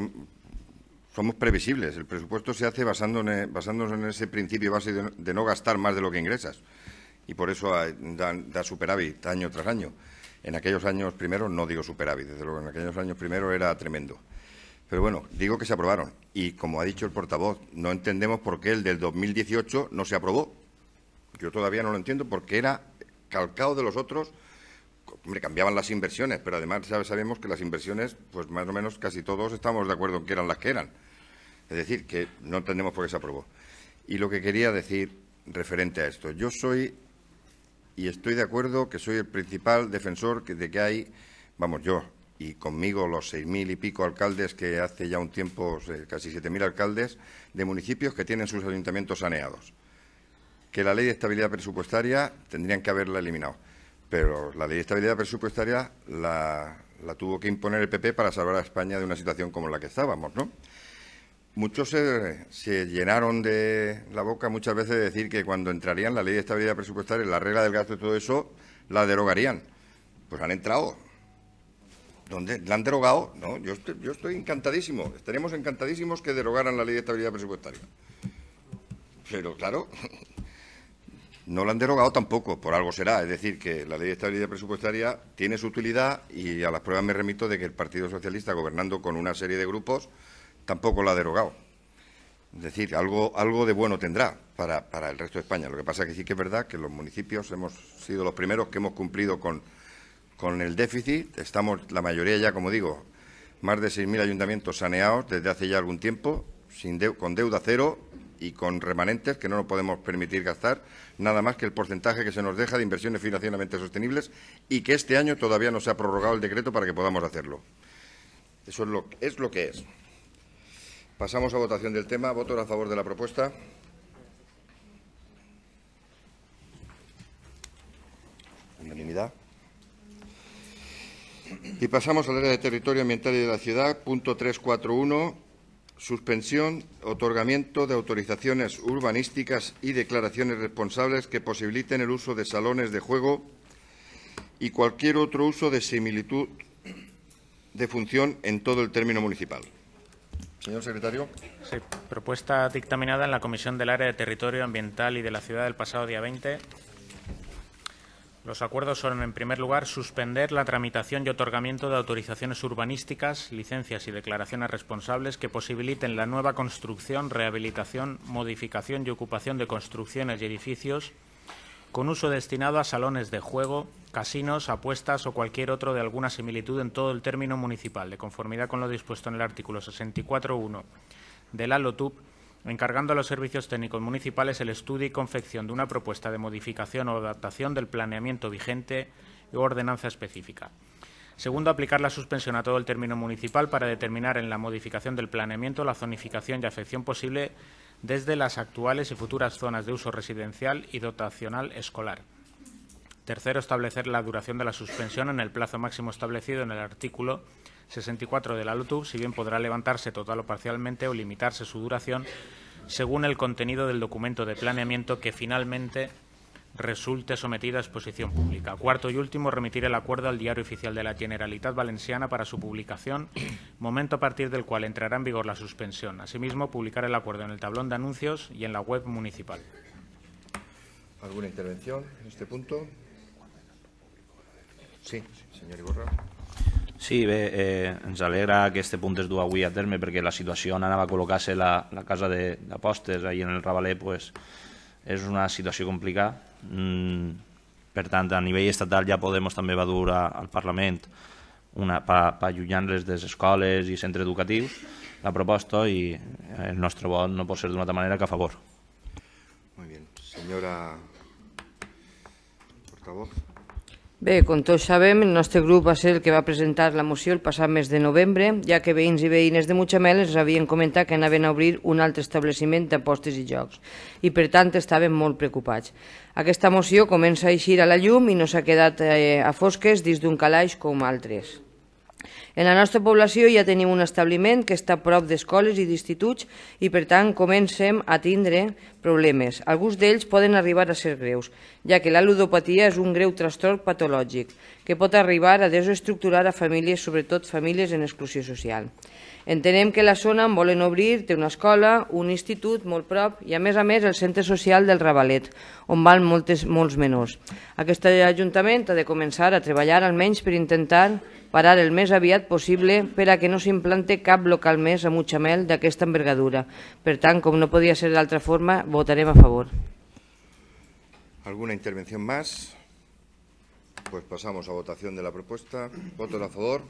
somos previsibles. El presupuesto se hace basándonos en ese principio base de no gastar más de lo que ingresas. Y por eso da superávit año tras año. En aquellos años primeros, no digo superávit, desde luego, en aquellos años primeros era tremendo. Pero bueno, digo que se aprobaron. Y como ha dicho el portavoz, no entendemos por qué el del 2018 no se aprobó. Yo todavía no lo entiendo porque era calcado de los otros. Hombre, cambiaban las inversiones, pero además sabemos que las inversiones, pues más o menos casi todos estamos de acuerdo en que eran las que eran. Es decir, que no entendemos por qué se aprobó. Y lo que quería decir referente a esto, yo soy, y estoy de acuerdo que soy el principal defensor de que hay, vamos, yo, y conmigo los 6.000 y pico alcaldes que hace ya un tiempo, casi 7.000 alcaldes de municipios que tienen sus ayuntamientos saneados. Que la ley de estabilidad presupuestaria tendrían que haberla eliminado. Pero la ley de estabilidad presupuestaria la tuvo que imponer el PP para salvar a España de una situación como la que estábamos, ¿no? Muchos se llenaron de la boca muchas veces de decir que cuando entrarían la ley de estabilidad presupuestaria, la regla del gasto y todo eso, la derogarían. Pues han entrado. ¿Dónde? ¿La han derogado? No, yo estoy encantadísimo. Estaríamos encantadísimos que derogaran la ley de estabilidad presupuestaria. Pero, claro, no la han derogado tampoco, por algo será. Es decir, que la ley de estabilidad presupuestaria tiene su utilidad y a las pruebas me remito de que el Partido Socialista, gobernando con una serie de grupos, tampoco la ha derogado. Es decir, algo de bueno tendrá para el resto de España. Lo que pasa es que sí que es verdad que los municipios hemos sido los primeros que hemos cumplido con el déficit. Estamos, la mayoría ya, como digo, más de 6.000 ayuntamientos saneados desde hace ya algún tiempo, con deuda cero y con remanentes que no nos podemos permitir gastar nada más que el porcentaje que se nos deja de inversiones financieramente sostenibles y que este año todavía no se ha prorrogado el decreto para que podamos hacerlo. Eso es lo que es. Pasamos a votación del tema. ¿Votos a favor de la propuesta? Unanimidad. Y pasamos al área de territorio ambiental y de la ciudad. Punto 341. Suspensión, otorgamiento de autorizaciones urbanísticas y declaraciones responsables que posibiliten el uso de salones de juego y cualquier otro uso de similitud de función en todo el término municipal. Señor secretario. Sí, propuesta dictaminada en la Comisión del Área de Territorio Ambiental y de la Ciudad del pasado día 20. Los acuerdos son, en primer lugar, suspender la tramitación y otorgamiento de autorizaciones urbanísticas, licencias y declaraciones responsables que posibiliten la nueva construcción, rehabilitación, modificación y ocupación de construcciones y edificios con uso destinado a salones de juego, casinos, apuestas o cualquier otro de alguna similitud en todo el término municipal, de conformidad con lo dispuesto en el artículo 64.1 de la LOTUP, encargando a los servicios técnicos municipales el estudio y confección de una propuesta de modificación o adaptación del planeamiento vigente u ordenanza específica. Segundo, aplicar la suspensión a todo el término municipal para determinar en la modificación del planeamiento la zonificación y afección posible desde las actuales y futuras zonas de uso residencial y dotacional escolar. Tercero, establecer la duración de la suspensión en el plazo máximo establecido en el artículo 64 de la LOTUP, si bien podrá levantarse total o parcialmente o limitarse su duración según el contenido del documento de planeamiento que finalmente resulte sometido a exposición pública. Cuarto y último, remitir el acuerdo al Diario Oficial de la Generalitat Valenciana para su publicación, momento a partir del cual entrará en vigor la suspensión. Asimismo, publicar el acuerdo en el tablón de anuncios y en la web municipal. ¿Alguna intervención en este punto? Sí, señor Iborra. Sí, bé, ens alegra que aquest punt es du avui a terme perquè la situació on anava a col·locar-se la casa d'apostes ahir en el Ravaler pues, és una situació complicada. Per tant, a nivell estatal ja Podemos també va dur al Parlament per allunyar-les de les escoles i centres educatius la proposta i el nostre vot no pot ser d'una altra manera que a favor. Muy bien. Senyora portavoz. Bé, com tots sabem, el nostre grup va ser el que va presentar la moció el passat mes de novembre, ja que veïns i veïnes de Mutxamel ens havien comentat que anaven a obrir un altre establiment d'apostes i jocs i, per tant, estaven molt preocupats. Aquesta moció comença a eixir a la llum i no s'ha quedat a fosques dins d'un calaix com altres. En la nostra població ja tenim un establiment que està a prop d'escoles i d'instituts i, per tant, comencem a tindre problemes. Alguns d'ells poden arribar a ser greus, ja que la ludopatia és un greu trastorn patològic que pot arribar a desestructurar a famílies, sobretot famílies en exclusió social. Entenem que la zona on volen obrir té una escola, un institut molt prop i, a més, el centre social del Ravalet, on van molts menors. Aquest Ajuntament ha de començar a treballar almenys per intentar parar el més aviat possible per a que no s'implante cap local més a Mutxamel d'aquesta envergadura. Per tant, com no podia ser d'altra forma, votarem a favor. ¿Alguna intervención más? Pues pasamos a votación de la propuesta. ¿Votos a favor?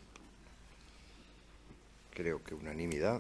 Creo que unanimidad.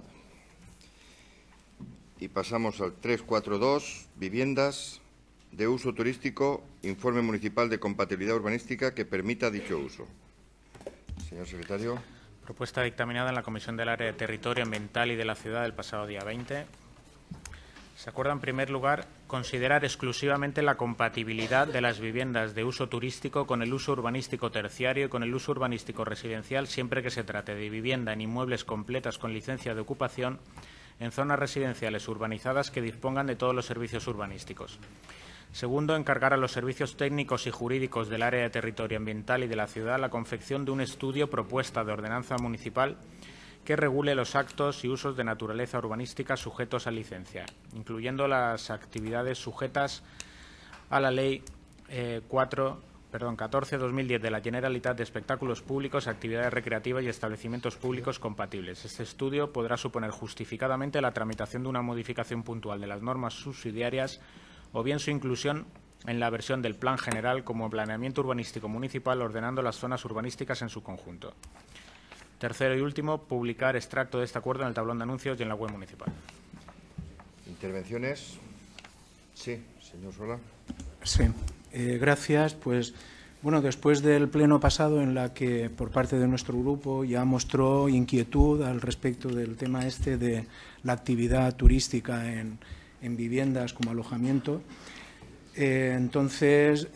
Y pasamos al 342, viviendas de uso turístico, informe municipal de compatibilidad urbanística que permita dicho uso. Señor secretario. Propuesta dictaminada en la Comisión del Área de Territorio Ambiental y de la Ciudad del pasado día 20. Se acuerda, en primer lugar, considerar exclusivamente la compatibilidad de las viviendas de uso turístico con el uso urbanístico terciario y con el uso urbanístico residencial siempre que se trate de vivienda en inmuebles completas con licencia de ocupación en zonas residenciales urbanizadas que dispongan de todos los servicios urbanísticos. Segundo, encargar a los servicios técnicos y jurídicos del área de territorio ambiental y de la ciudad la confección de un estudio propuesta de ordenanza municipal que regule los actos y usos de naturaleza urbanística sujetos a licencia, incluyendo las actividades sujetas a la Ley 14-2010 de la Generalitat de espectáculos públicos, actividades recreativas y establecimientos públicos compatibles. Este estudio podrá suponer justificadamente la tramitación de una modificación puntual de las normas subsidiarias o bien su inclusión en la versión del Plan General como planeamiento urbanístico municipal, ordenando las zonas urbanísticas en su conjunto. Tercero y último, publicar extracto de este acuerdo en el tablón de anuncios y en la web municipal. ¿Intervenciones? Sí, señor Sola. Sí, gracias. Pues, bueno, después del pleno pasado en la que por parte de nuestro grupo ya mostró inquietud al respecto del tema este de la actividad turística en viviendas como alojamiento, entonces,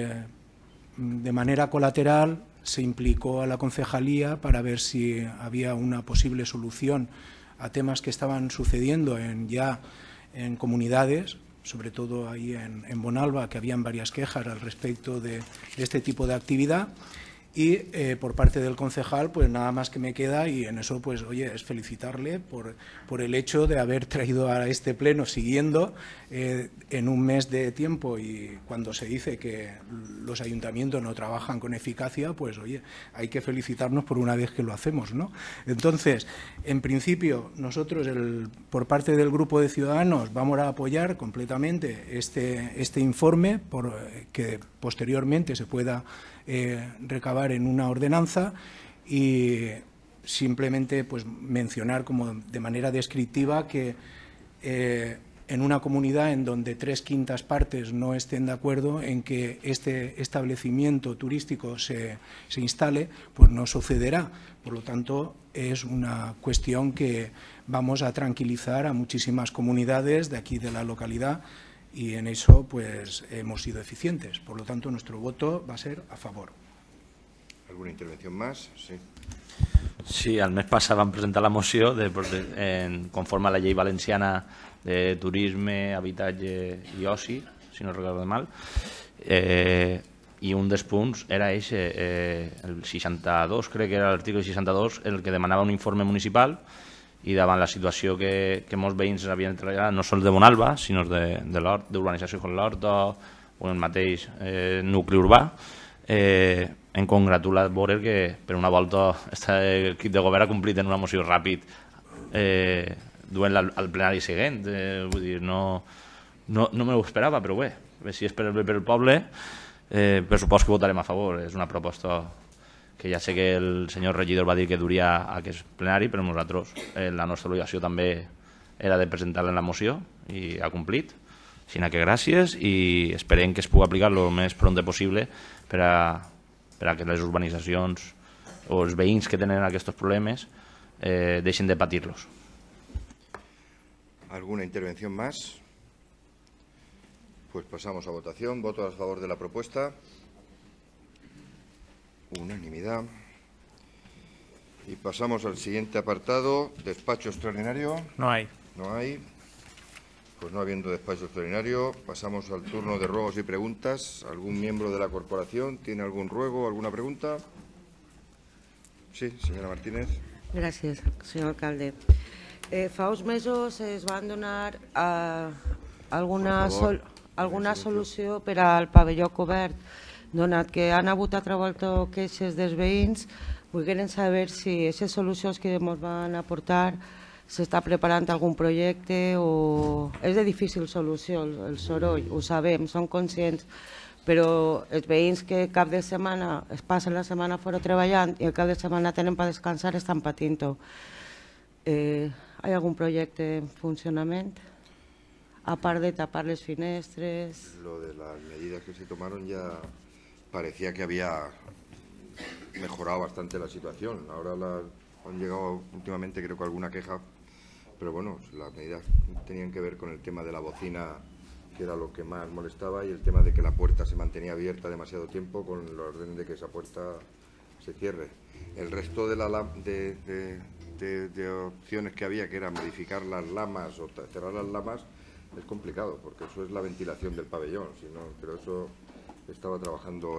de manera colateral, se implicó a la concejalía para ver si había una posible solución a temas que estaban sucediendo ya en comunidades, sobre todo ahí en Bonalba, que habían varias quejas al respecto de este tipo de actividad. Y por parte del concejal, pues nada más que me queda, y en eso, pues oye, es felicitarle por el hecho de haber traído a este pleno siguiendo en un mes de tiempo, y cuando se dice que los ayuntamientos no trabajan con eficacia, pues oye, hay que felicitarnos por una vez que lo hacemos, ¿no? Entonces, en principio, nosotros por parte del Grupo de Ciudadanos vamos a apoyar completamente este informe, que posteriormente se pueda recabar en una ordenanza, y simplemente pues mencionar como de manera descriptiva que en una comunidad en donde 3/5 partes no estén de acuerdo en que este establecimiento turístico se instale, pues no sucederá. Por lo tanto, es una cuestión que vamos a tranquilizar a muchísimas comunidades de aquí de la localidad, y en eso pues hemos sido eficientes. Por lo tanto, nuestro voto va a ser a favor. ¿Alguna intervención más? Sí. Sí, el mes passat vam presentar la moció conforme a la llei valenciana de turisme, habitatge i oci, si no recordo mal, i un dels punts era el 62, crec que era l'article 62, el que demanava un informe municipal, i davant la situació que molts veïns havien treballat, no sols de Bonalba, sinó d'urbanització com l'Horta o el mateix nucli urbà, hem congratulat veure que per una volta l'equip de govern ha complit en una moció ràpid duent al plenari següent. Vull dir, no me ho esperava, però bé, si és per el bé pel poble, per supost que votarem a favor. És una proposta que ja sé que el senyor regidor va dir que duria aquest plenari, però nosaltres la nostra obligació també era de presentar-la en la moció i ha complit. Així que gràcies, i esperem que es pugui aplicar el més pront possible per a que les urbanitzacions o els veïns que tenen aquests problemes deixen de patir-los. ¿Alguna intervención más? Pues pasamos a votación. ¿Votos a favor de la propuesta? Unanimidad. Y pasamos al siguiente apartado, despacho extraordinario. No hay. No hay. Pues no habiendo despacho extraordinario, pasamos al turno de ruegos y preguntas. ¿Algún miembro de la corporación tiene algún ruego, alguna pregunta? Sí, señora Martínez. Gràcies, senyor alcalde. Fa uns mesos es van donar alguna solució per al pavelló cobert. Donat que han hagut altra volta queixes dels veïns, volgueren saber si aquestes solucions que ens van aportar s'està preparant algun projecte o... És de difícil solució el soroll, ho sabem, som conscients, però els veïns que cap de setmana es passen la setmana fora treballant i el cap de setmana tenen per descansar estan patint-ho. Hi ha algun projecte en funcionament? A part de tapar les finestres... Lo de las medidas que se tomaron ya parecía que había mejorado bastante la situación. Ahora han llegado últimamente, creo que alguna queja, pero bueno, las medidas tenían que ver con el tema de la bocina, que era lo que más molestaba, y el tema de que la puerta se mantenía abierta demasiado tiempo, con la orden de que esa puerta se cierre. El resto de opciones que había, que era modificar las lamas o cerrar las lamas, es complicado, porque eso es la ventilación del pabellón, pero eso estaba trabajando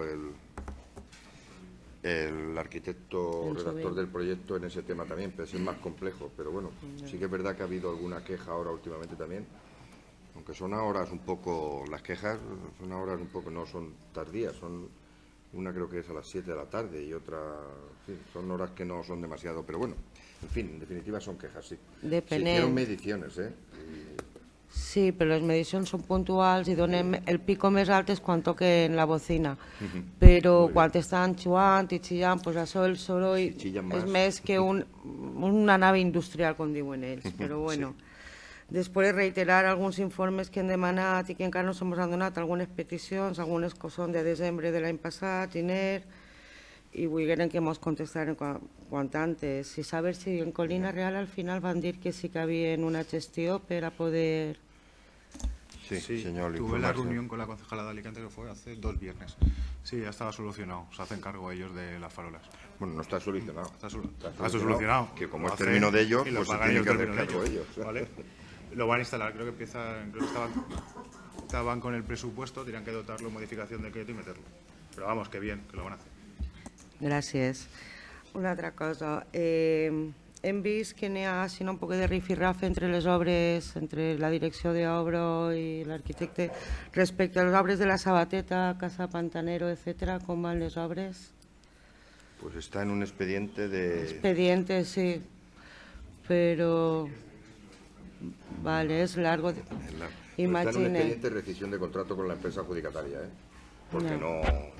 el arquitecto redactor del proyecto en ese tema también, pero es más complejo. Pero bueno, sí que es verdad que ha habido alguna queja ahora últimamente también, aunque son ahora un poco, las quejas son ahora un poco, no son tardías, son Una creo que es a las 7 de la tarde y otra... En fin, son horas que no son demasiado, pero bueno, en fin, en definitiva son quejas, sí. Depenent. Se hicieron mediciones, Sí, però les medicions són puntuals i donem el pico més alt és quan toquen la bocina. Però quan estan xuant i xillant, doncs això el soroll és més que una nave industrial, com diuen ells. Però bueno, després de reiterar alguns informes que hem demanat i que encara no se'ns han donat, algunes peticions, algunes que són de desembre de l'any passat, gener, i volgueren que ens contestaren quan antes. I saber si en Colina Real al final van dir que sí que havia una gestió per a poder... Sí, señor. Tuve la reunión con la concejala de Alicante que fue hace 2 viernes. Sí, ya estaba solucionado. Se hacen cargo ellos de las farolas. Bueno, no está solucionado. Está solucionado. Que como es término de ellos, pues se tienen que hacer cargo ellos. ¿Vale? Lo van a instalar. Creo que estaban con el presupuesto, tenían que dotarlo, modificación de decreto y meterlo. Pero vamos, que bien, que lo van a hacer. Gràcies. Una altra cosa. Hem vist que n'hi ha un poc de rifirrafe entre les obres, entre la direcció d'obra i l'arquitecte, respecte a les obres de la Sabateta, Casa Pantanero, etc. Com van les obres? Pues está en un expediente de... Expediente, sí. Pero... Vale, es largo. Imagine. Está en un expediente de rescisión de contrato con la empresa adjudicataria, porque no...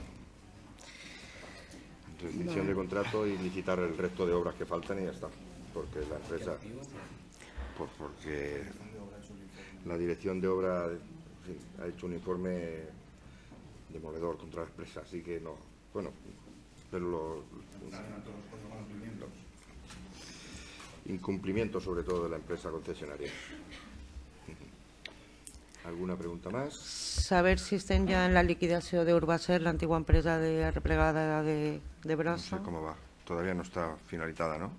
Rescisión de contrato y licitar el resto de obras que faltan y ya está. Porque la empresa... Porque la dirección de obra ha hecho un informe demoledor contra la empresa, así que no... Bueno, pero los incumplimientos sobre todo de la empresa concesionaria. ¿Alguna pregunta más? Saber si estem ja en la liquidació d'Urbacer, l'antigua empresa de replegada de Brossa. No sé cómo va. Todavía no está finalizada, ¿no?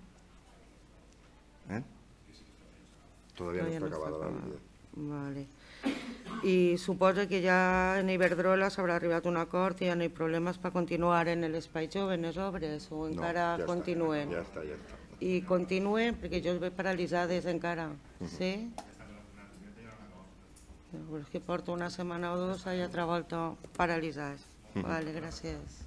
Todavía no está acabada la liquidació. Vale. I suposa que ja en Iberdrola s'haurà arribat a un acord i ja no hi ha problemes per continuar en l'Espai Jove, en les obres, o encara continuen? Ja està, ja està. I continuen perquè jo els veig paralitzades encara, sí? Es que porto una setmana o dos i altra volta paralitzats. Vale, gràcies.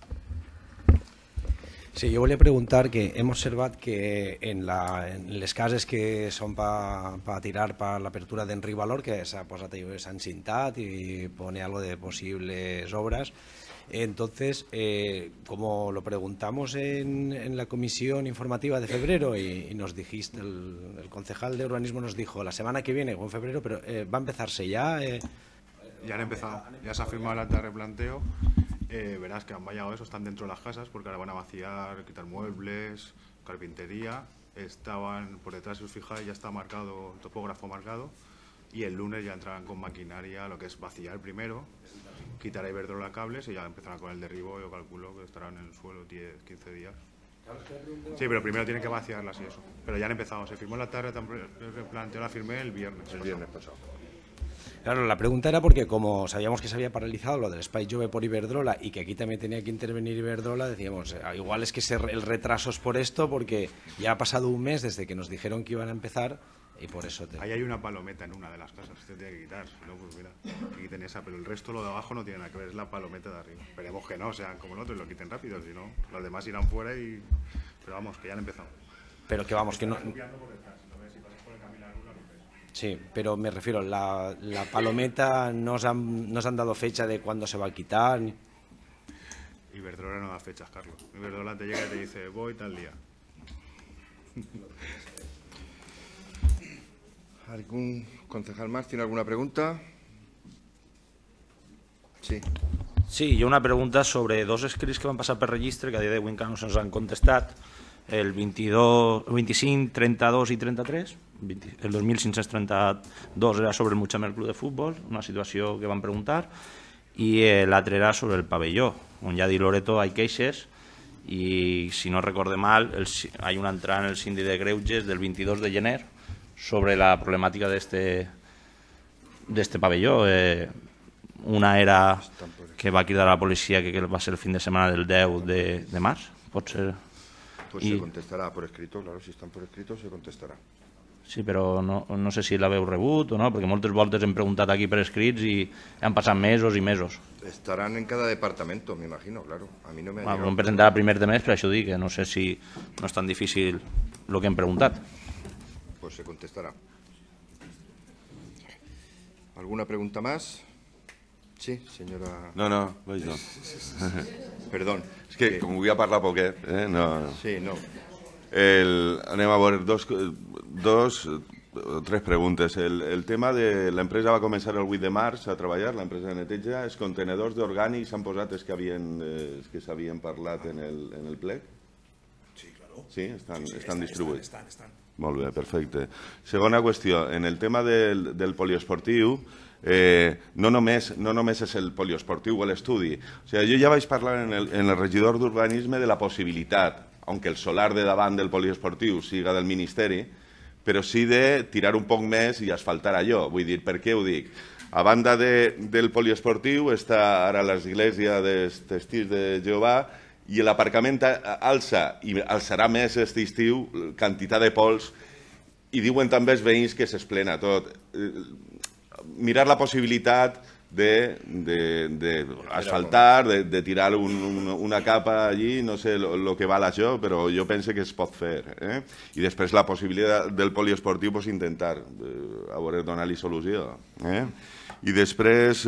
Sí, yo volia preguntar que hem observat que en les cases que són per tirar per l'apertura d'Enric Valor, que s'ha posat allò, s'han cintat i pone algo de posibles obras. Entonces, como lo preguntamos en la comisión informativa de febrero y nos dijiste, el concejal de urbanismo nos dijo la semana que viene o en febrero, pero va a empezarse ya. Ya han empezado, ya se ha firmado el acta de replanteo. Verás que han vallado eso, están dentro de las casas porque ahora van a vaciar, quitar muebles, carpintería. Estaban por detrás, si os fijáis, ya está marcado, el topógrafo marcado. Y el lunes ya entrarán con maquinaria, lo que es vaciar primero, quitar a Iberdrola cables y ya empezarán con el derribo. Yo calculo que estarán en el suelo 10, 15 días. Sí, pero primero tienen que vaciarlas y eso. Pero ya han empezado, se firmó la tarde, el planteo la firmé el viernes. El viernes pasado. Claro, la pregunta era porque como sabíamos que se había paralizado lo del Espai Jove por Iberdrola y que aquí también tenía que intervenir Iberdrola, decíamos, igual es que el retraso es por esto, porque ya ha pasado un mes desde que nos dijeron que iban a empezar y por eso... Ahí hay una palometa en una de las casas, se tiene que quitar, si no, pues mira, que quiten esa, pero el resto, lo de abajo, no tiene nada que ver, es la palometa de arriba. Esperemos que no, sean como nosotros y lo quiten rápido, si no, los demás irán fuera y... Pero vamos, que ya han empezado. Pero que vamos, que no... Sí, pero me refiero, la palometa nos han dado fecha de cuándo se va a quitar. Iberdrola no da fechas, Carlos. Iberdrola te llega y te dice, voy tal día. ¿Algún concejal más tiene alguna pregunta? Sí. Sí, hi ha una pregunta sobre dos escrits que van passar per registre que a dia d'avui encara no se'ns han contestat, el 25, 32 i 33. El 2532 era sobre el Mutxamer Club de Futbol, una situació que van preguntar, i l'altre era sobre el pavelló, on ja ha dit Loreto hi ha queixes, i si no recorde mal, hi ha una entrada en el síndic de Greuges del 22 de gener sobre la problemàtica d'este pavelló. Una era que va cridar a la policia que va ser el fin de setmana del 10 de març, pot ser... Pues se contestará por escrito, claro, si están por escrito se contestará. Sí, però no sé si l'haveu rebut o no, perquè moltes voltes hem preguntat aquí per escrits i han passat mesos i mesos. Estarán en cada departamento, me imagino, claro. A mí no me ha llegado. Ho hem presentat a primer de mes, per això dic que no sé si no és tan difícil el que hem preguntat. Pues se contestará. ¿Alguna pregunta más? Sí, señora... No, vaig no. Perdón. És que, com vull parlar poquet, no... Sí, no. Anem a veure dos o tres preguntes. El tema de l'empresa va començar el 8 de març a treballar, l'empresa de neteja. Els contenedors d'orgànics s'han posat els que s'havien parlat en el plec? Sí, claro. Sí, estan distribuïts. Estan. Molt bé, perfecte. Segona qüestió, en el tema del poliesportiu, no només és el poliesportiu o l'estudi. O sigui, jo ja vaig parlar en el regidor d'urbanisme de la possibilitat, aunque el solar de davant del poliesportiu siga del Ministeri, però sí de tirar un poc més i asfaltar allò. Vull dir, per què ho dic? A banda del poliesportiu està ara l'església dels Testirs de Jehovà i l'aparcament alça, i alçarà més aquest estiu, quantitat de pols, i diuen també els veïns que s'esplena tot. Mirar la possibilitat d'asfaltar, de tirar una capa allí, no sé el que val això, però jo penso que es pot fer. I després la possibilitat del poliesportiu, intentar donar-li solució. I després,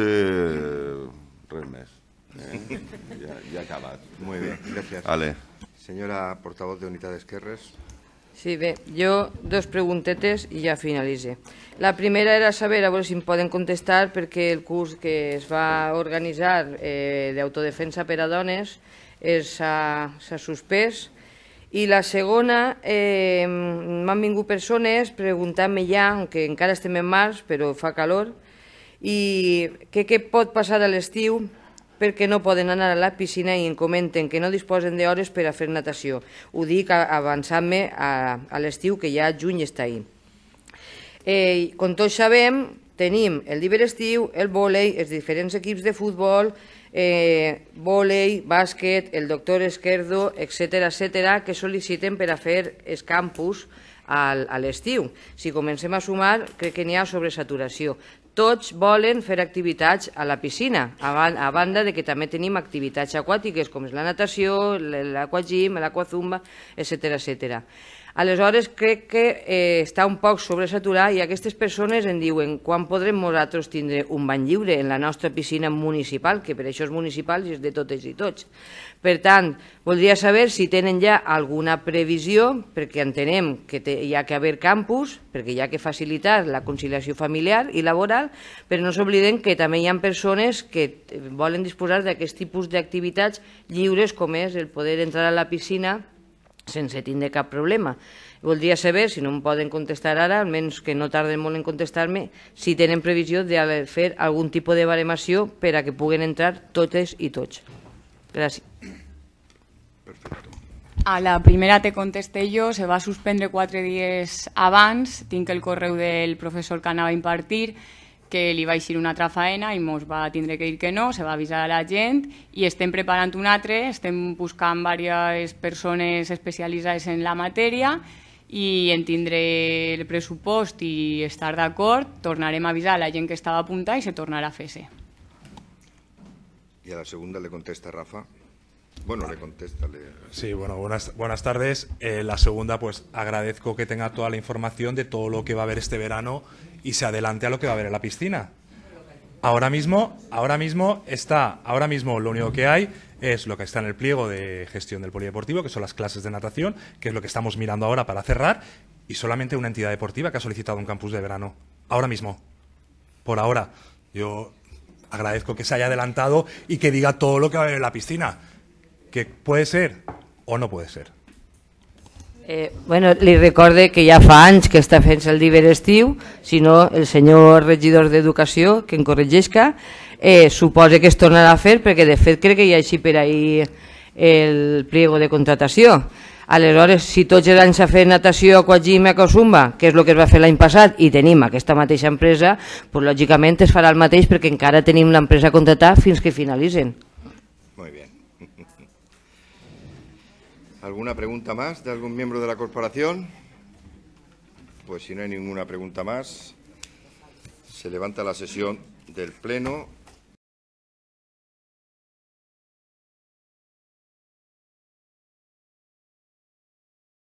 res més. Ya he acabado. Muy bien, gracias. Vale. Señora portavoz de Unitat d'Esquerres. Sí, bé, jo dos preguntetes i ja finalitze. La primera era saber, a veure si em poden contestar, perquè el curs que es va organitzar d'autodefensa per a dones s'ha suspès. I la segona, m'han vingut persones preguntant-me ja, que encara estem en març, però fa calor, i què pot passar a l'estiu perquè no poden anar a la piscina i em comenten que no disposen d'hores per a fer natació. Ho dic avançant-me a l'estiu, que ja juny està ahí. Com tots sabem, tenim el d'hivern-estiu, el vòlei, els diferents equips de futbol, vòlei, bàsquet, el doctor Esquerdo, etc., que sol·liciten per a fer els campus a l'estiu. Si comencem a sumar, crec que n'hi ha sobresaturació. Tots volen fer activitats a la piscina, a banda de que també tenim activitats aquàtiques com és la natació, l'aquagym, l'aquazumba, etc. Aleshores, crec que està un poc sobresaturat i aquestes persones em diuen quan podrem nosaltres tindre un bany lliure en la nostra piscina municipal, que per això és municipal i és de totes i tots. Per tant, voldria saber si tenen ja alguna previsió, perquè entenem que hi ha que haver campus, perquè hi ha que facilitar la conciliació familiar i laboral, però no s'obliden que també hi ha persones que volen disposar d'aquest tipus d'activitats lliures, com és el poder entrar a la piscina sense tindre cap problema. Voldria saber, si no em poden contestar ara, almenys que no tarden molt en contestar-me, si tenen previsió de fer algun tipus de baremació per a que puguen entrar totes i tots. Gràcies. A la primera te contesté jo, se va suspendre 4 dies abans, tinc el correu del professor que anava a impartir, que li va eixir una altra faena i mos va tindre que dir que no, se va avisar a la gent i estem preparant un altre, estem buscant diverses persones especialitzades en la matèria i en tindre el pressupost i estar d'acord, tornarem a avisar a la gent que estava apuntada i se tornarà a fer-se. Y a la segunda le contesta Rafa. Bueno, le contesta. Sí, bueno, buenas tardes. La segunda, pues agradezco que tenga toda la información de todo lo que va a haber este verano y se adelante a lo que va a haber en la piscina. Ahora mismo lo único que hay es lo que está en el pliego de gestión del polideportivo, que son las clases de natación, que es lo que estamos mirando ahora para cerrar, y solamente una entidad deportiva que ha solicitado un campus de verano. Ahora mismo. Por ahora. Yo agradezco que se haya adelantado y que diga todo lo que va a haber en la piscina. Que puede ser o no puede ser. Li recorde que ja fa anys que està fent el d'hivern-estiu, si no el senyor regidor d'Educació, que em corregeixca, suposa que es tornarà a fer, perquè de fet crec que hi ha així per ahir el pliego de contratació. Aleshores, si tots els anys s'ha fet natació, aquagym i aquazumba, que és el que es va fer l'any passat, i tenim aquesta mateixa empresa, doncs lògicament es farà el mateix perquè encara tenim l'empresa a contratar fins que finalitzen. Muy bien. ¿Alguna pregunta más de algún miembro de la corporación? Pues si no hay ninguna pregunta más, se levanta la sesión del Pleno.